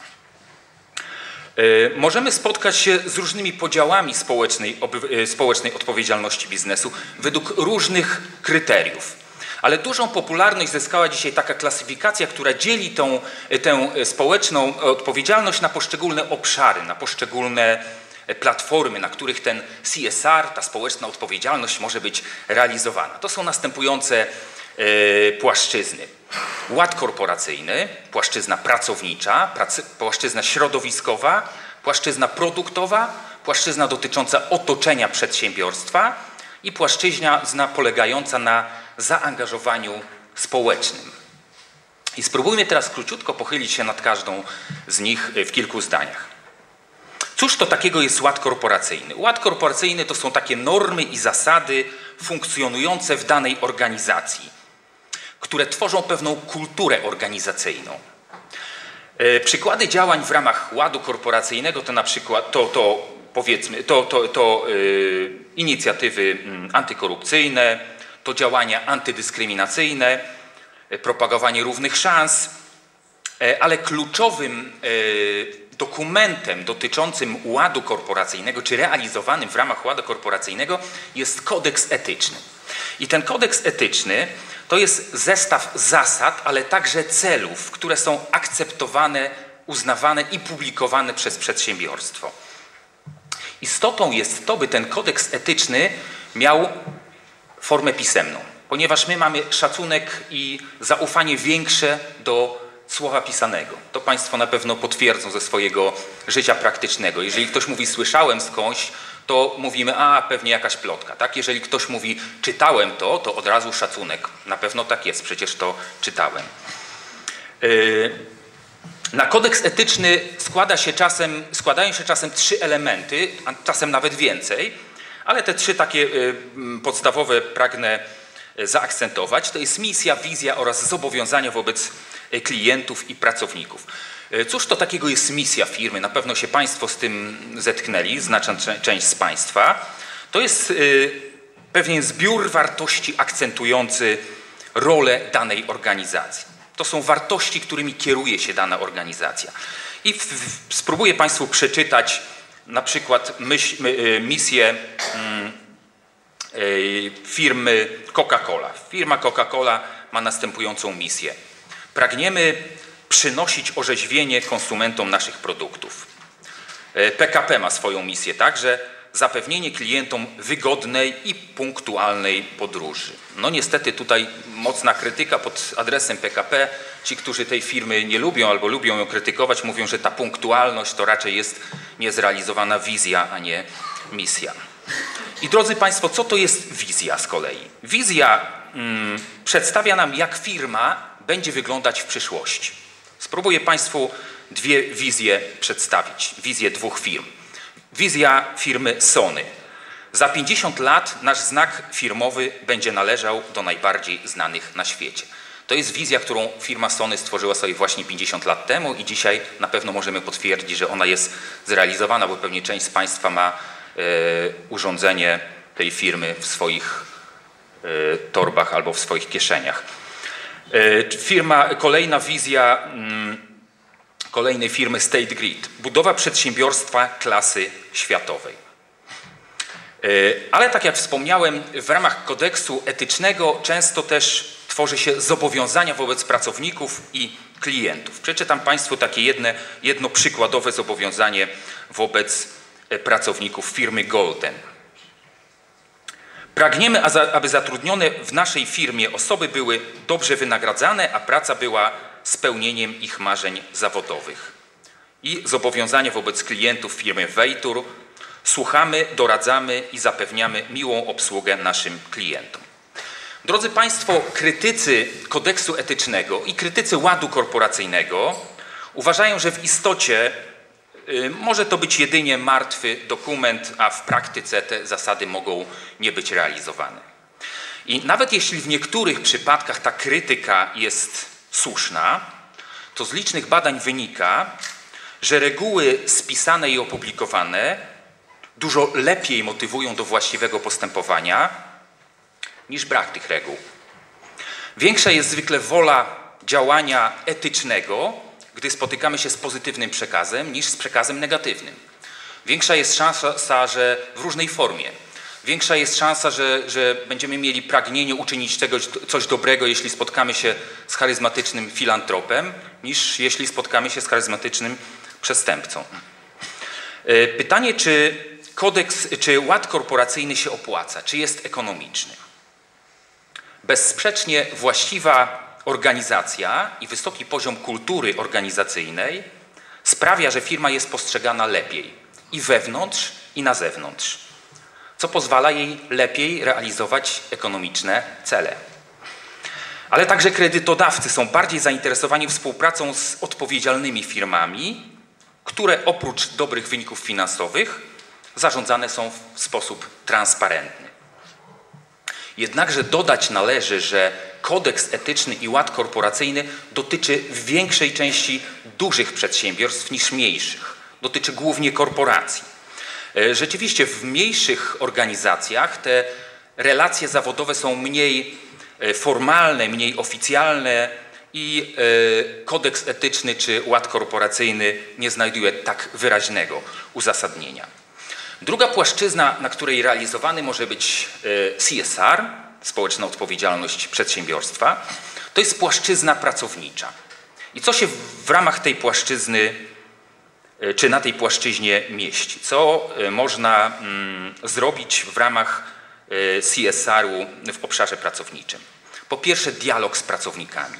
Możemy spotkać się z różnymi podziałami społecznej odpowiedzialności biznesu według różnych kryteriów. Ale dużą popularność zyskała dzisiaj taka klasyfikacja, która dzieli tę społeczną odpowiedzialność na poszczególne obszary, na poszczególne platformy, na których ten CSR, ta społeczna odpowiedzialność może być realizowana. To są następujące płaszczyzny. Ład korporacyjny, płaszczyzna pracownicza, płaszczyzna środowiskowa, płaszczyzna produktowa, płaszczyzna dotycząca otoczenia przedsiębiorstwa i płaszczyzna polegająca na zaangażowaniu społecznym. I spróbujmy teraz króciutko pochylić się nad każdą z nich w kilku zdaniach. Cóż to takiego jest ład korporacyjny? Ład korporacyjny to są takie normy i zasady funkcjonujące w danej organizacji, które tworzą pewną kulturę organizacyjną. Przykłady działań w ramach ładu korporacyjnego to na przykład inicjatywy antykorupcyjne, to działania antydyskryminacyjne, propagowanie równych szans, ale kluczowym dokumentem dotyczącym ładu korporacyjnego, czy realizowanym w ramach ładu korporacyjnego jest kodeks etyczny. I ten kodeks etyczny to jest zestaw zasad, ale także celów, które są akceptowane, uznawane i publikowane przez przedsiębiorstwo. Istotą jest to, by ten kodeks etyczny miał formę pisemną, ponieważ my mamy szacunek i zaufanie większe do słowa pisanego. To Państwo na pewno potwierdzą ze swojego życia praktycznego. Jeżeli ktoś mówi słyszałem skądś, to mówimy, a pewnie jakaś plotka. Tak? Jeżeli ktoś mówi czytałem to od razu szacunek. Na pewno tak jest, przecież to czytałem. Na kodeks etyczny składają się czasem 3 elementy, a czasem nawet więcej, ale te 3 takie podstawowe pragnę zaakcentować. To jest misja, wizja oraz zobowiązania wobec klientów i pracowników. Cóż to takiego jest misja firmy? Na pewno się Państwo z tym zetknęli, znaczna część z Państwa. To jest pewien zbiór wartości akcentujący rolę danej organizacji. To są wartości, którymi kieruje się dana organizacja. I spróbuję Państwu przeczytać na przykład misję firmy Coca-Cola. Firma Coca-Cola ma następującą misję. Pragniemy przynosić orzeźwienie konsumentom naszych produktów. PKP ma swoją misję także, zapewnienie klientom wygodnej i punktualnej podróży. No niestety tutaj mocna krytyka pod adresem PKP. Ci, którzy tej firmy nie lubią albo lubią ją krytykować, mówią, że ta punktualność to raczej jest niezrealizowana wizja, a nie misja. I drodzy Państwo, co to jest wizja z kolei? Wizja przedstawia nam, jak firma będzie wyglądać w przyszłości. Spróbuję Państwu 2 wizje przedstawić, wizję 2 firm. Wizja firmy Sony. Za 50 lat nasz znak firmowy będzie należał do najbardziej znanych na świecie. To jest wizja, którą firma Sony stworzyła sobie właśnie 50 lat temu i dzisiaj na pewno możemy potwierdzić, że ona jest zrealizowana, bo pewnie część z Państwa ma urządzenie tej firmy w swoich torbach albo w swoich kieszeniach. Kolejna wizja kolejnej firmy State Grid. Budowa przedsiębiorstwa klasy światowej. Ale tak jak wspomniałem, w ramach kodeksu etycznego często też tworzy się zobowiązania wobec pracowników i klientów. Przeczytam Państwu takie jedno przykładowe zobowiązanie wobec pracowników firmy Golden. Pragniemy, aby zatrudnione w naszej firmie osoby były dobrze wynagradzane, a praca była spełnieniem ich marzeń zawodowych. I zobowiązanie wobec klientów firmy Veitur. Słuchamy, doradzamy i zapewniamy miłą obsługę naszym klientom. Drodzy Państwo, krytycy kodeksu etycznego i krytycy ładu korporacyjnego uważają, że w istocie może to być jedynie martwy dokument, a w praktyce te zasady mogą nie być realizowane. I nawet jeśli w niektórych przypadkach ta krytyka jest słuszna, to z licznych badań wynika, że reguły spisane i opublikowane dużo lepiej motywują do właściwego postępowania niż brak tych reguł. Większa jest zwykle wola działania etycznego, gdy spotykamy się z pozytywnym przekazem, niż z przekazem negatywnym. Większa jest szansa, że w różnej formie. Większa jest szansa, że będziemy mieli pragnienie uczynić coś dobrego, jeśli spotkamy się z charyzmatycznym filantropem, niż jeśli spotkamy się z charyzmatycznym przestępcą. Pytanie, czy ład korporacyjny się opłaca, czy jest ekonomiczny? Bezsprzecznie właściwa organizacja i wysoki poziom kultury organizacyjnej sprawia, że firma jest postrzegana lepiej i wewnątrz, i na zewnątrz, co pozwala jej lepiej realizować ekonomiczne cele. Ale także kredytodawcy są bardziej zainteresowani współpracą z odpowiedzialnymi firmami, które oprócz dobrych wyników finansowych zarządzane są w sposób transparentny. Jednakże dodać należy, że kodeks etyczny i ład korporacyjny dotyczy w większej części dużych przedsiębiorstw niż mniejszych. Dotyczy głównie korporacji. Rzeczywiście w mniejszych organizacjach te relacje zawodowe są mniej formalne, mniej oficjalne i kodeks etyczny czy ład korporacyjny nie znajduje tak wyraźnego uzasadnienia. Druga płaszczyzna, na której realizowany może być CSR, społeczna odpowiedzialność przedsiębiorstwa, to jest płaszczyzna pracownicza. I co się w ramach tej płaszczyzny, czy na tej płaszczyźnie mieści? Co można zrobić w ramach CSR-u w obszarze pracowniczym? Po pierwsze, dialog z pracownikami.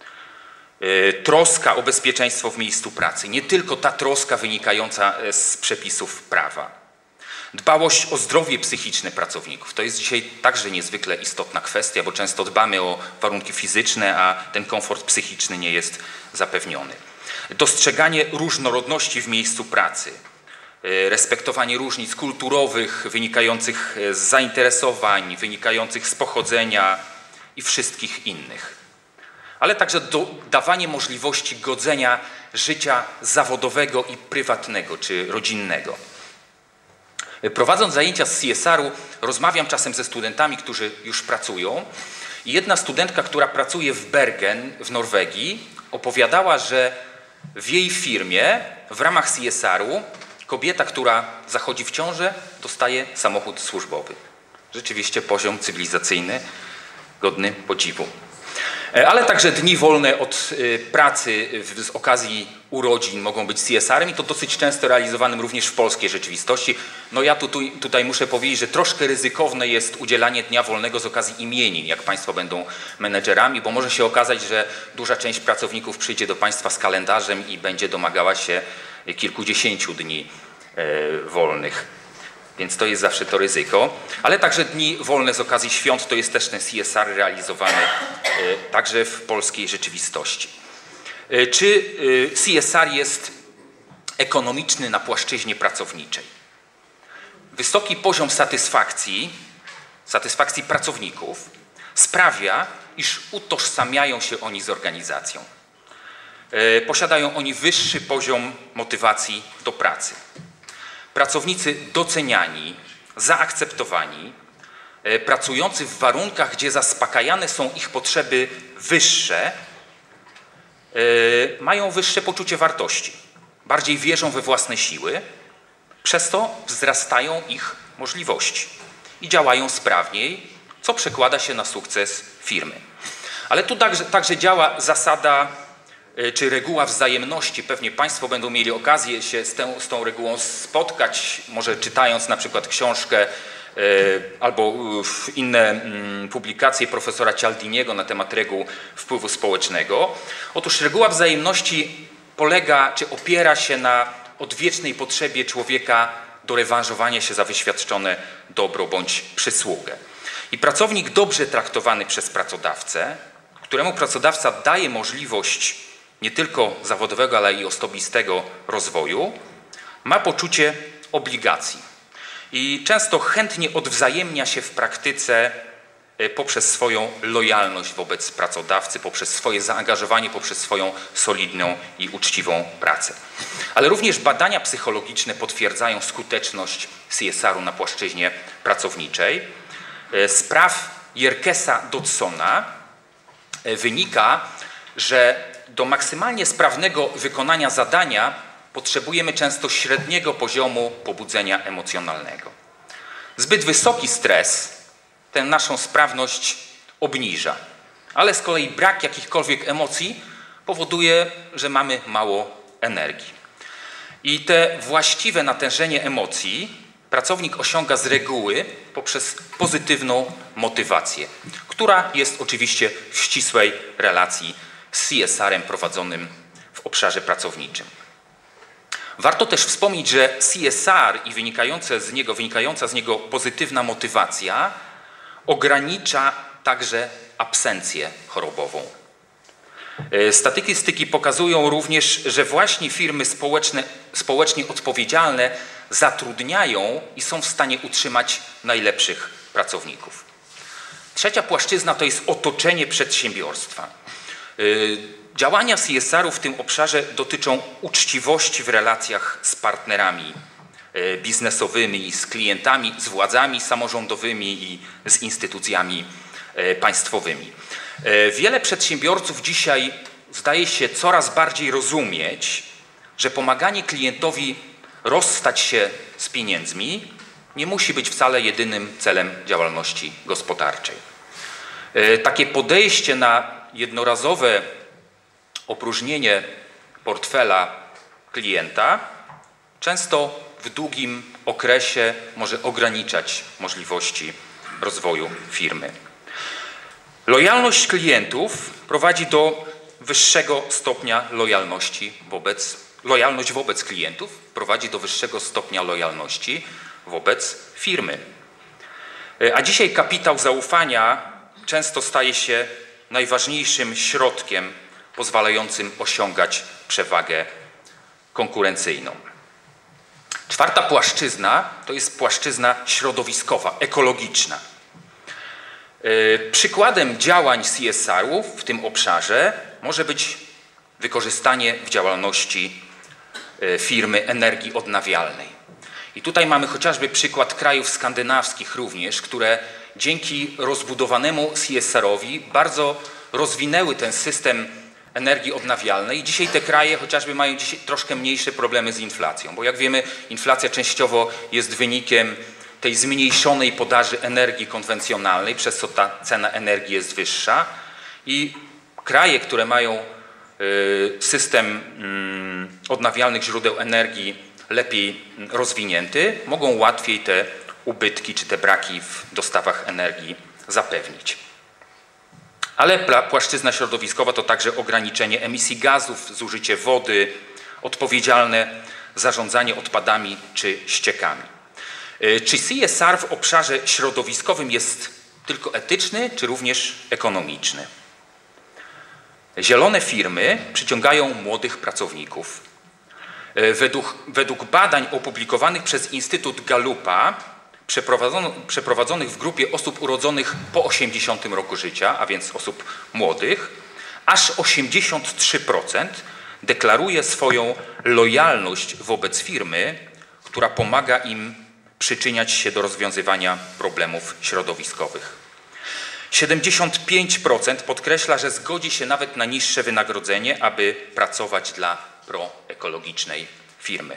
Troska o bezpieczeństwo w miejscu pracy. Nie tylko ta troska wynikająca z przepisów prawa. Dbałość o zdrowie psychiczne pracowników. To jest dzisiaj także niezwykle istotna kwestia, bo często dbamy o warunki fizyczne, a ten komfort psychiczny nie jest zapewniony. Dostrzeganie różnorodności w miejscu pracy. Respektowanie różnic kulturowych wynikających z zainteresowań, wynikających z pochodzenia i wszystkich innych. Ale także dawanie możliwości godzenia życia zawodowego i prywatnego czy rodzinnego. Prowadząc zajęcia z CSR-u rozmawiam czasem ze studentami, którzy już pracują. I jedna studentka, która pracuje w Bergen w Norwegii, opowiadała, że w jej firmie w ramach CSR-u kobieta, która zachodzi w ciążę, dostaje samochód służbowy. Rzeczywiście poziom cywilizacyjny godny podziwu. Ale także dni wolne od pracy z okazji urodzin mogą być CSR-em i to dosyć często realizowanym również w polskiej rzeczywistości. No ja tutaj muszę powiedzieć, że troszkę ryzykowne jest udzielanie dnia wolnego z okazji imienin, jak Państwo będą menedżerami, bo może się okazać, że duża część pracowników przyjdzie do Państwa z kalendarzem i będzie domagała się kilkudziesięciu dni wolnych. Więc to jest zawsze to ryzyko. Ale także dni wolne z okazji świąt to jest też ten CSR realizowany także w polskiej rzeczywistości. Czy CSR jest ekonomiczny na płaszczyźnie pracowniczej? wysoki poziom satysfakcji pracowników sprawia, iż utożsamiają się oni z organizacją. Posiadają oni wyższy poziom motywacji do pracy. Pracownicy doceniani, zaakceptowani, pracujący w warunkach, gdzie zaspokajane są ich potrzeby wyższe, mają wyższe poczucie wartości, bardziej wierzą we własne siły, przez to wzrastają ich możliwości i działają sprawniej, co przekłada się na sukces firmy. Ale tu także działa zasada czy reguła wzajemności. Pewnie Państwo będą mieli okazję się z tą regułą spotkać, może czytając na przykład książkę albo inne publikacje profesora Cialdiniego na temat reguł wpływu społecznego. Otóż reguła wzajemności polega czy opiera się na odwiecznej potrzebie człowieka do rewanżowania się za wyświadczone dobro bądź przysługę. I pracownik dobrze traktowany przez pracodawcę, któremu pracodawca daje możliwość nie tylko zawodowego, ale i osobistego rozwoju, ma poczucie obligacji i często chętnie odwzajemnia się w praktyce poprzez swoją lojalność wobec pracodawcy, poprzez swoje zaangażowanie, poprzez swoją solidną i uczciwą pracę. Ale również badania psychologiczne potwierdzają skuteczność CSR-u na płaszczyźnie pracowniczej. Z praw Jerkesa Dodsona wynika, że do maksymalnie sprawnego wykonania zadania potrzebujemy często średniego poziomu pobudzenia emocjonalnego. Zbyt wysoki stres tę naszą sprawność obniża, ale z kolei brak jakichkolwiek emocji powoduje, że mamy mało energii. I te właściwe natężenie emocji pracownik osiąga z reguły poprzez pozytywną motywację, która jest oczywiście w ścisłej relacji z CSR-em prowadzonym w obszarze pracowniczym. Warto też wspomnieć, że CSR i wynikająca z niego pozytywna motywacja ogranicza także absencję chorobową. Statystyki pokazują również, że właśnie firmy społecznie odpowiedzialne zatrudniają i są w stanie utrzymać najlepszych pracowników. Trzecia płaszczyzna to jest otoczenie przedsiębiorstwa. Działania CSR-u w tym obszarze dotyczą uczciwości w relacjach z partnerami biznesowymi, z klientami, z władzami samorządowymi i z instytucjami państwowymi. Wiele przedsiębiorców dzisiaj zdaje się coraz bardziej rozumieć, że pomaganie klientowi rozstać się z pieniędzmi nie musi być wcale jedynym celem działalności gospodarczej. Takie podejście na jednorazowe opróżnienie portfela klienta często w długim okresie może ograniczać możliwości rozwoju firmy. Lojalność klientów prowadzi do wyższego stopnia lojalność wobec klientów prowadzi do wyższego stopnia lojalności wobec firmy. A dzisiaj kapitał zaufania często staje się najważniejszym środkiem pozwalającym osiągać przewagę konkurencyjną. Czwarta płaszczyzna to jest płaszczyzna środowiskowa, ekologiczna. Przykładem działań CSR-u w tym obszarze może być wykorzystanie w działalności firmy energii odnawialnej. I tutaj mamy chociażby przykład krajów skandynawskich również, które dzięki rozbudowanemu CSR-owi bardzo rozwinęły ten system energii odnawialnej i dzisiaj te kraje chociażby mają troszkę mniejsze problemy z inflacją, bo jak wiemy, inflacja częściowo jest wynikiem tej zmniejszonej podaży energii konwencjonalnej, przez co ta cena energii jest wyższa i kraje, które mają system odnawialnych źródeł energii lepiej rozwinięty, mogą łatwiej te ubytki czy te braki w dostawach energii zapewnić. Ale płaszczyzna środowiskowa to także ograniczenie emisji gazów, zużycie wody, odpowiedzialne zarządzanie odpadami czy ściekami. Czy CSR w obszarze środowiskowym jest tylko etyczny, czy również ekonomiczny? Zielone firmy przyciągają młodych pracowników. Według badań opublikowanych przez Instytut Gallupa, przeprowadzonych w grupie osób urodzonych po 80 roku życia, a więc osób młodych, aż 83% deklaruje swoją lojalność wobec firmy, która pomaga im przyczyniać się do rozwiązywania problemów środowiskowych. 75% podkreśla, że zgodzi się nawet na niższe wynagrodzenie, aby pracować dla proekologicznej firmy.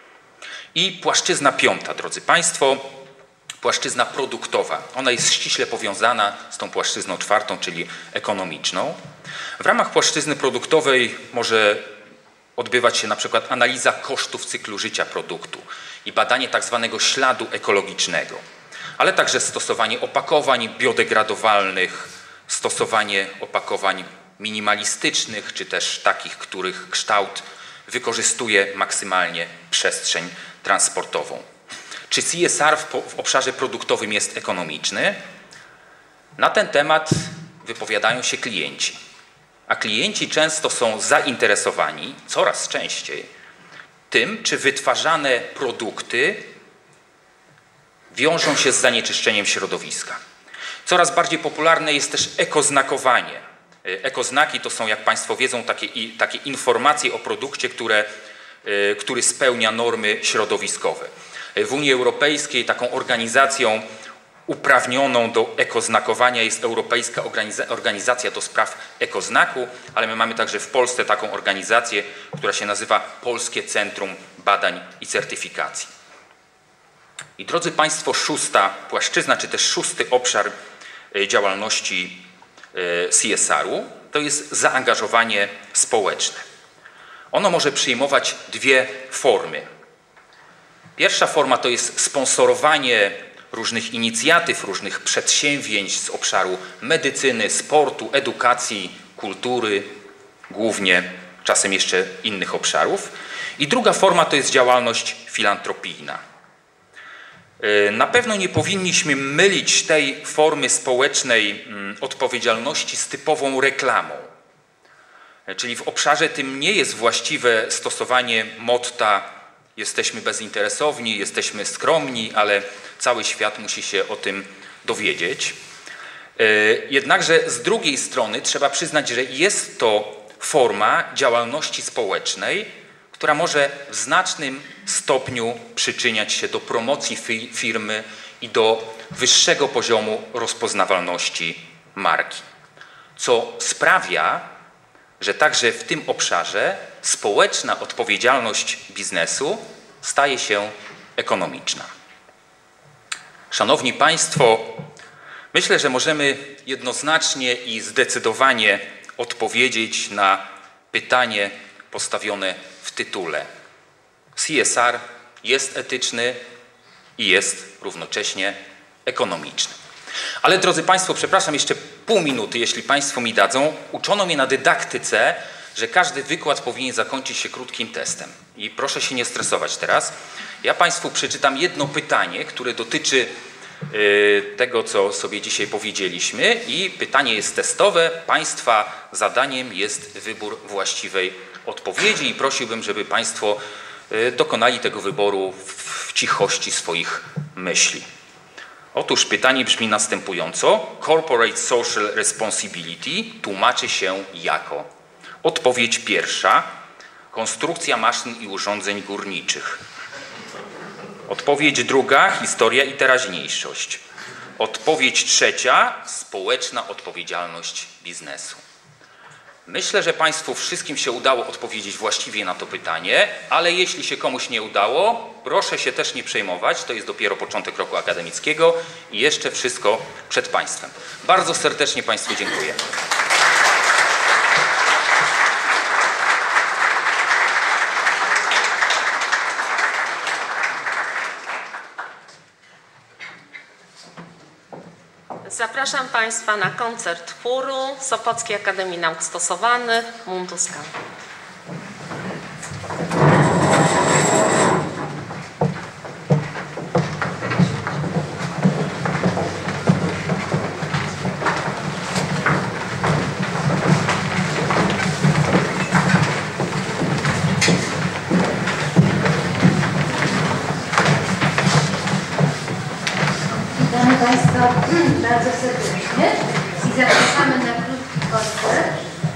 I płaszczyzna piąta, drodzy Państwo, płaszczyzna produktowa. Ona jest ściśle powiązana z tą płaszczyzną czwartą, czyli ekonomiczną. W ramach płaszczyzny produktowej może odbywać się na przykład analiza kosztów cyklu życia produktu i badanie tak zwanego śladu ekologicznego, ale także stosowanie opakowań biodegradowalnych, stosowanie opakowań minimalistycznych, czy też takich, których kształt wykorzystuje maksymalnie przestrzeń transportową. Czy CSR w obszarze produktowym jest ekonomiczny? Na ten temat wypowiadają się klienci, a klienci często są zainteresowani, coraz częściej, tym, czy wytwarzane produkty wiążą się z zanieczyszczeniem środowiska. Coraz bardziej popularne jest też ekoznakowanie. Ekoznaki to są, jak Państwo wiedzą, takie informacje o produkcie, który spełnia normy środowiskowe. W Unii Europejskiej taką organizacją uprawnioną do ekoznakowania jest Europejska Organizacja do Spraw Ekoznaku, ale my mamy także w Polsce taką organizację, która się nazywa Polskie Centrum Badań i Certyfikacji. I drodzy Państwo, szósta płaszczyzna, czy też szósty obszar działalności CSR-u to jest zaangażowanie społeczne. Ono może przyjmować dwie formy. Pierwsza forma to jest sponsorowanie różnych inicjatyw, różnych przedsięwzięć z obszaru medycyny, sportu, edukacji, kultury, głównie czasem jeszcze innych obszarów. I druga forma to jest działalność filantropijna. Na pewno nie powinniśmy mylić tej formy społecznej odpowiedzialności z typową reklamą. Czyli w obszarze tym nie jest właściwe stosowanie motta jesteśmy bezinteresowni, jesteśmy skromni, ale cały świat musi się o tym dowiedzieć. Jednakże z drugiej strony trzeba przyznać, że jest to forma działalności społecznej, która może w znacznym stopniu przyczyniać się do promocji firmy i do wyższego poziomu rozpoznawalności marki. Co sprawia, że także w tym obszarze społeczna odpowiedzialność biznesu staje się ekonomiczna. Szanowni Państwo, myślę, że możemy jednoznacznie i zdecydowanie odpowiedzieć na pytanie postawione w tytule. CSR jest etyczny i jest równocześnie ekonomiczny. Ale drodzy Państwo, przepraszam, jeszcze pół minuty, jeśli Państwo mi dadzą. Uczono mnie na dydaktyce, że każdy wykład powinien zakończyć się krótkim testem. I proszę się nie stresować teraz. Ja Państwu przeczytam jedno pytanie, które dotyczy tego, co sobie dzisiaj powiedzieliśmy, i pytanie jest testowe. Państwa zadaniem jest wybór właściwej odpowiedzi i prosiłbym, żeby Państwo dokonali tego wyboru w cichości swoich myśli. Otóż pytanie brzmi następująco. Corporate Social Responsibility tłumaczy się jako: odpowiedź pierwsza, konstrukcja maszyn i urządzeń górniczych. Odpowiedź druga, historia i teraźniejszość. Odpowiedź trzecia, społeczna odpowiedzialność biznesu. Myślę, że Państwu wszystkim się udało odpowiedzieć właściwie na to pytanie, ale jeśli się komuś nie udało, proszę się też nie przejmować, to jest dopiero początek roku akademickiego i jeszcze wszystko przed Państwem. Bardzo serdecznie Państwu dziękuję. Zapraszam Państwa na koncert chóru Sopockiej Akademii Nauk Stosowanych Mundus Cauda. bardzo serdecznie i zapraszamy na krótki koncert.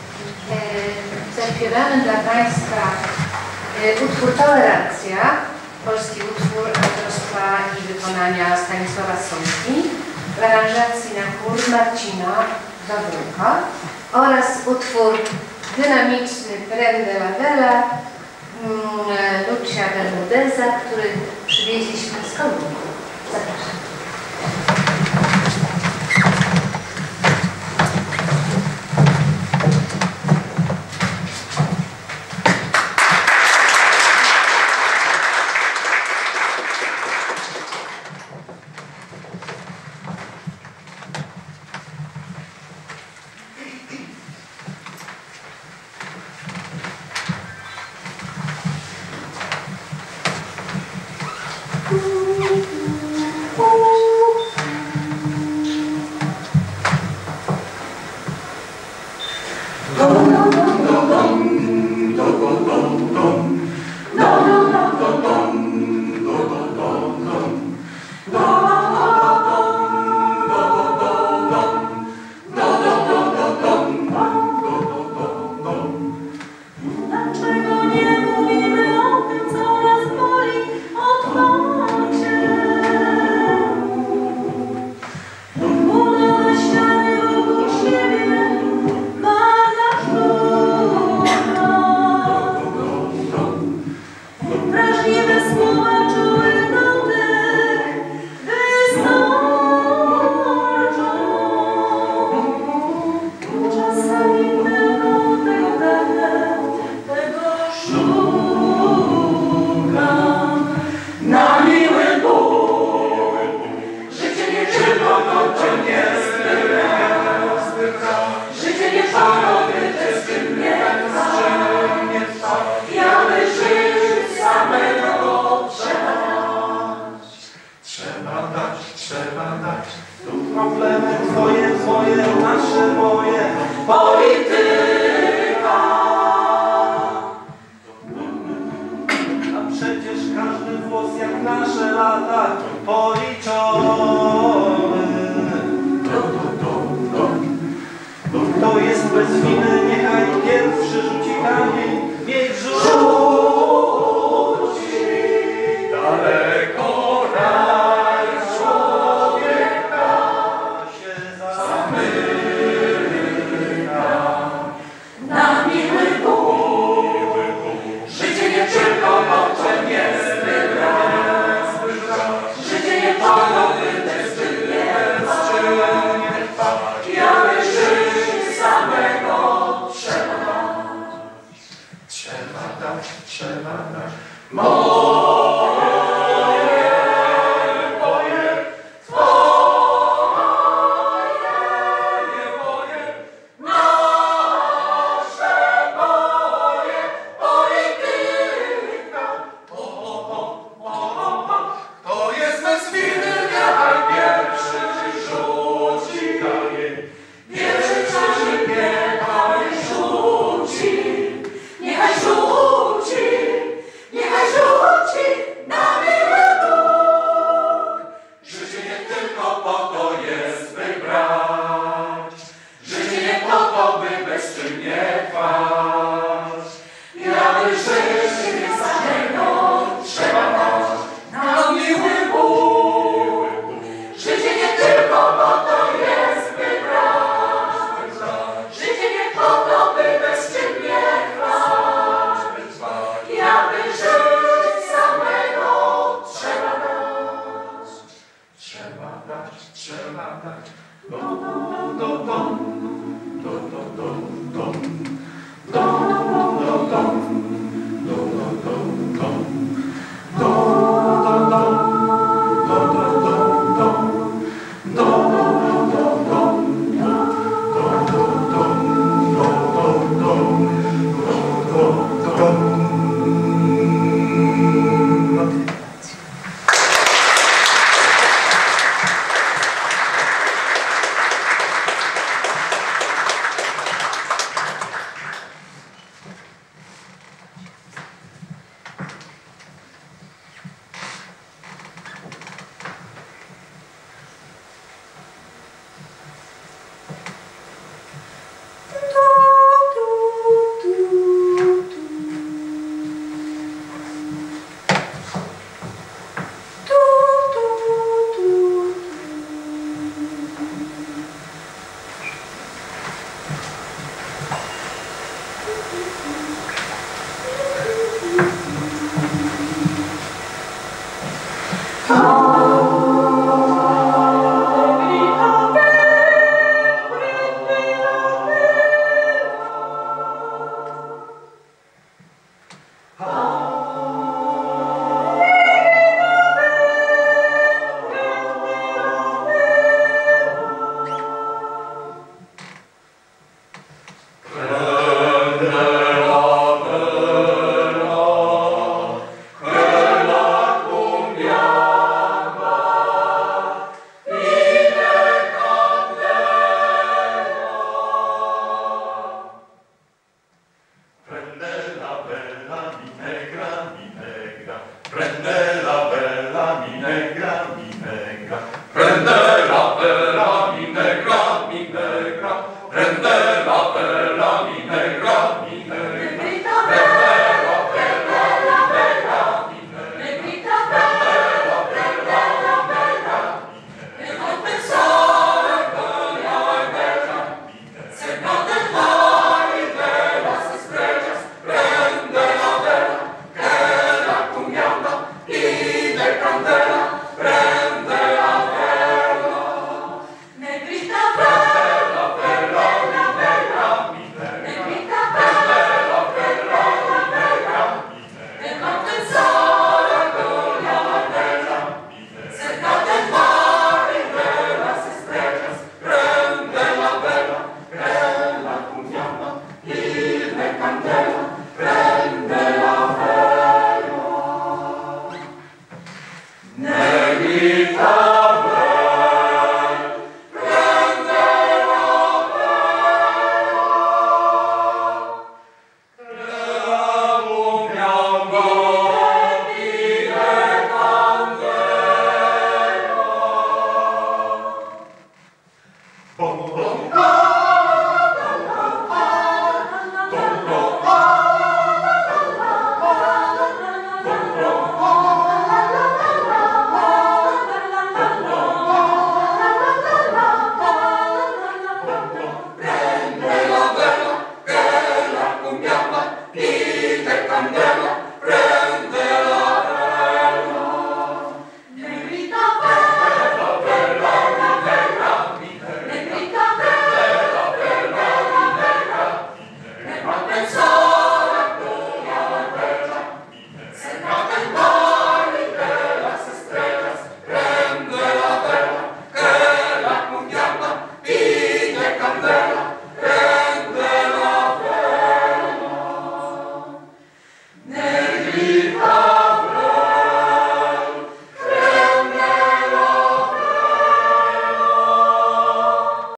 Zaśpiewamy dla Państwa utwór Tolerancja, polski utwór autorstwa i wykonania Stanisława Sąki, w aranżacji na chór Marcina Wawryka oraz utwór dynamiczny Prende la Vela Lucia Bermudeza, który przywieźliśmy z Kolumbii. Zapraszam. Niechaj rzuci, Candela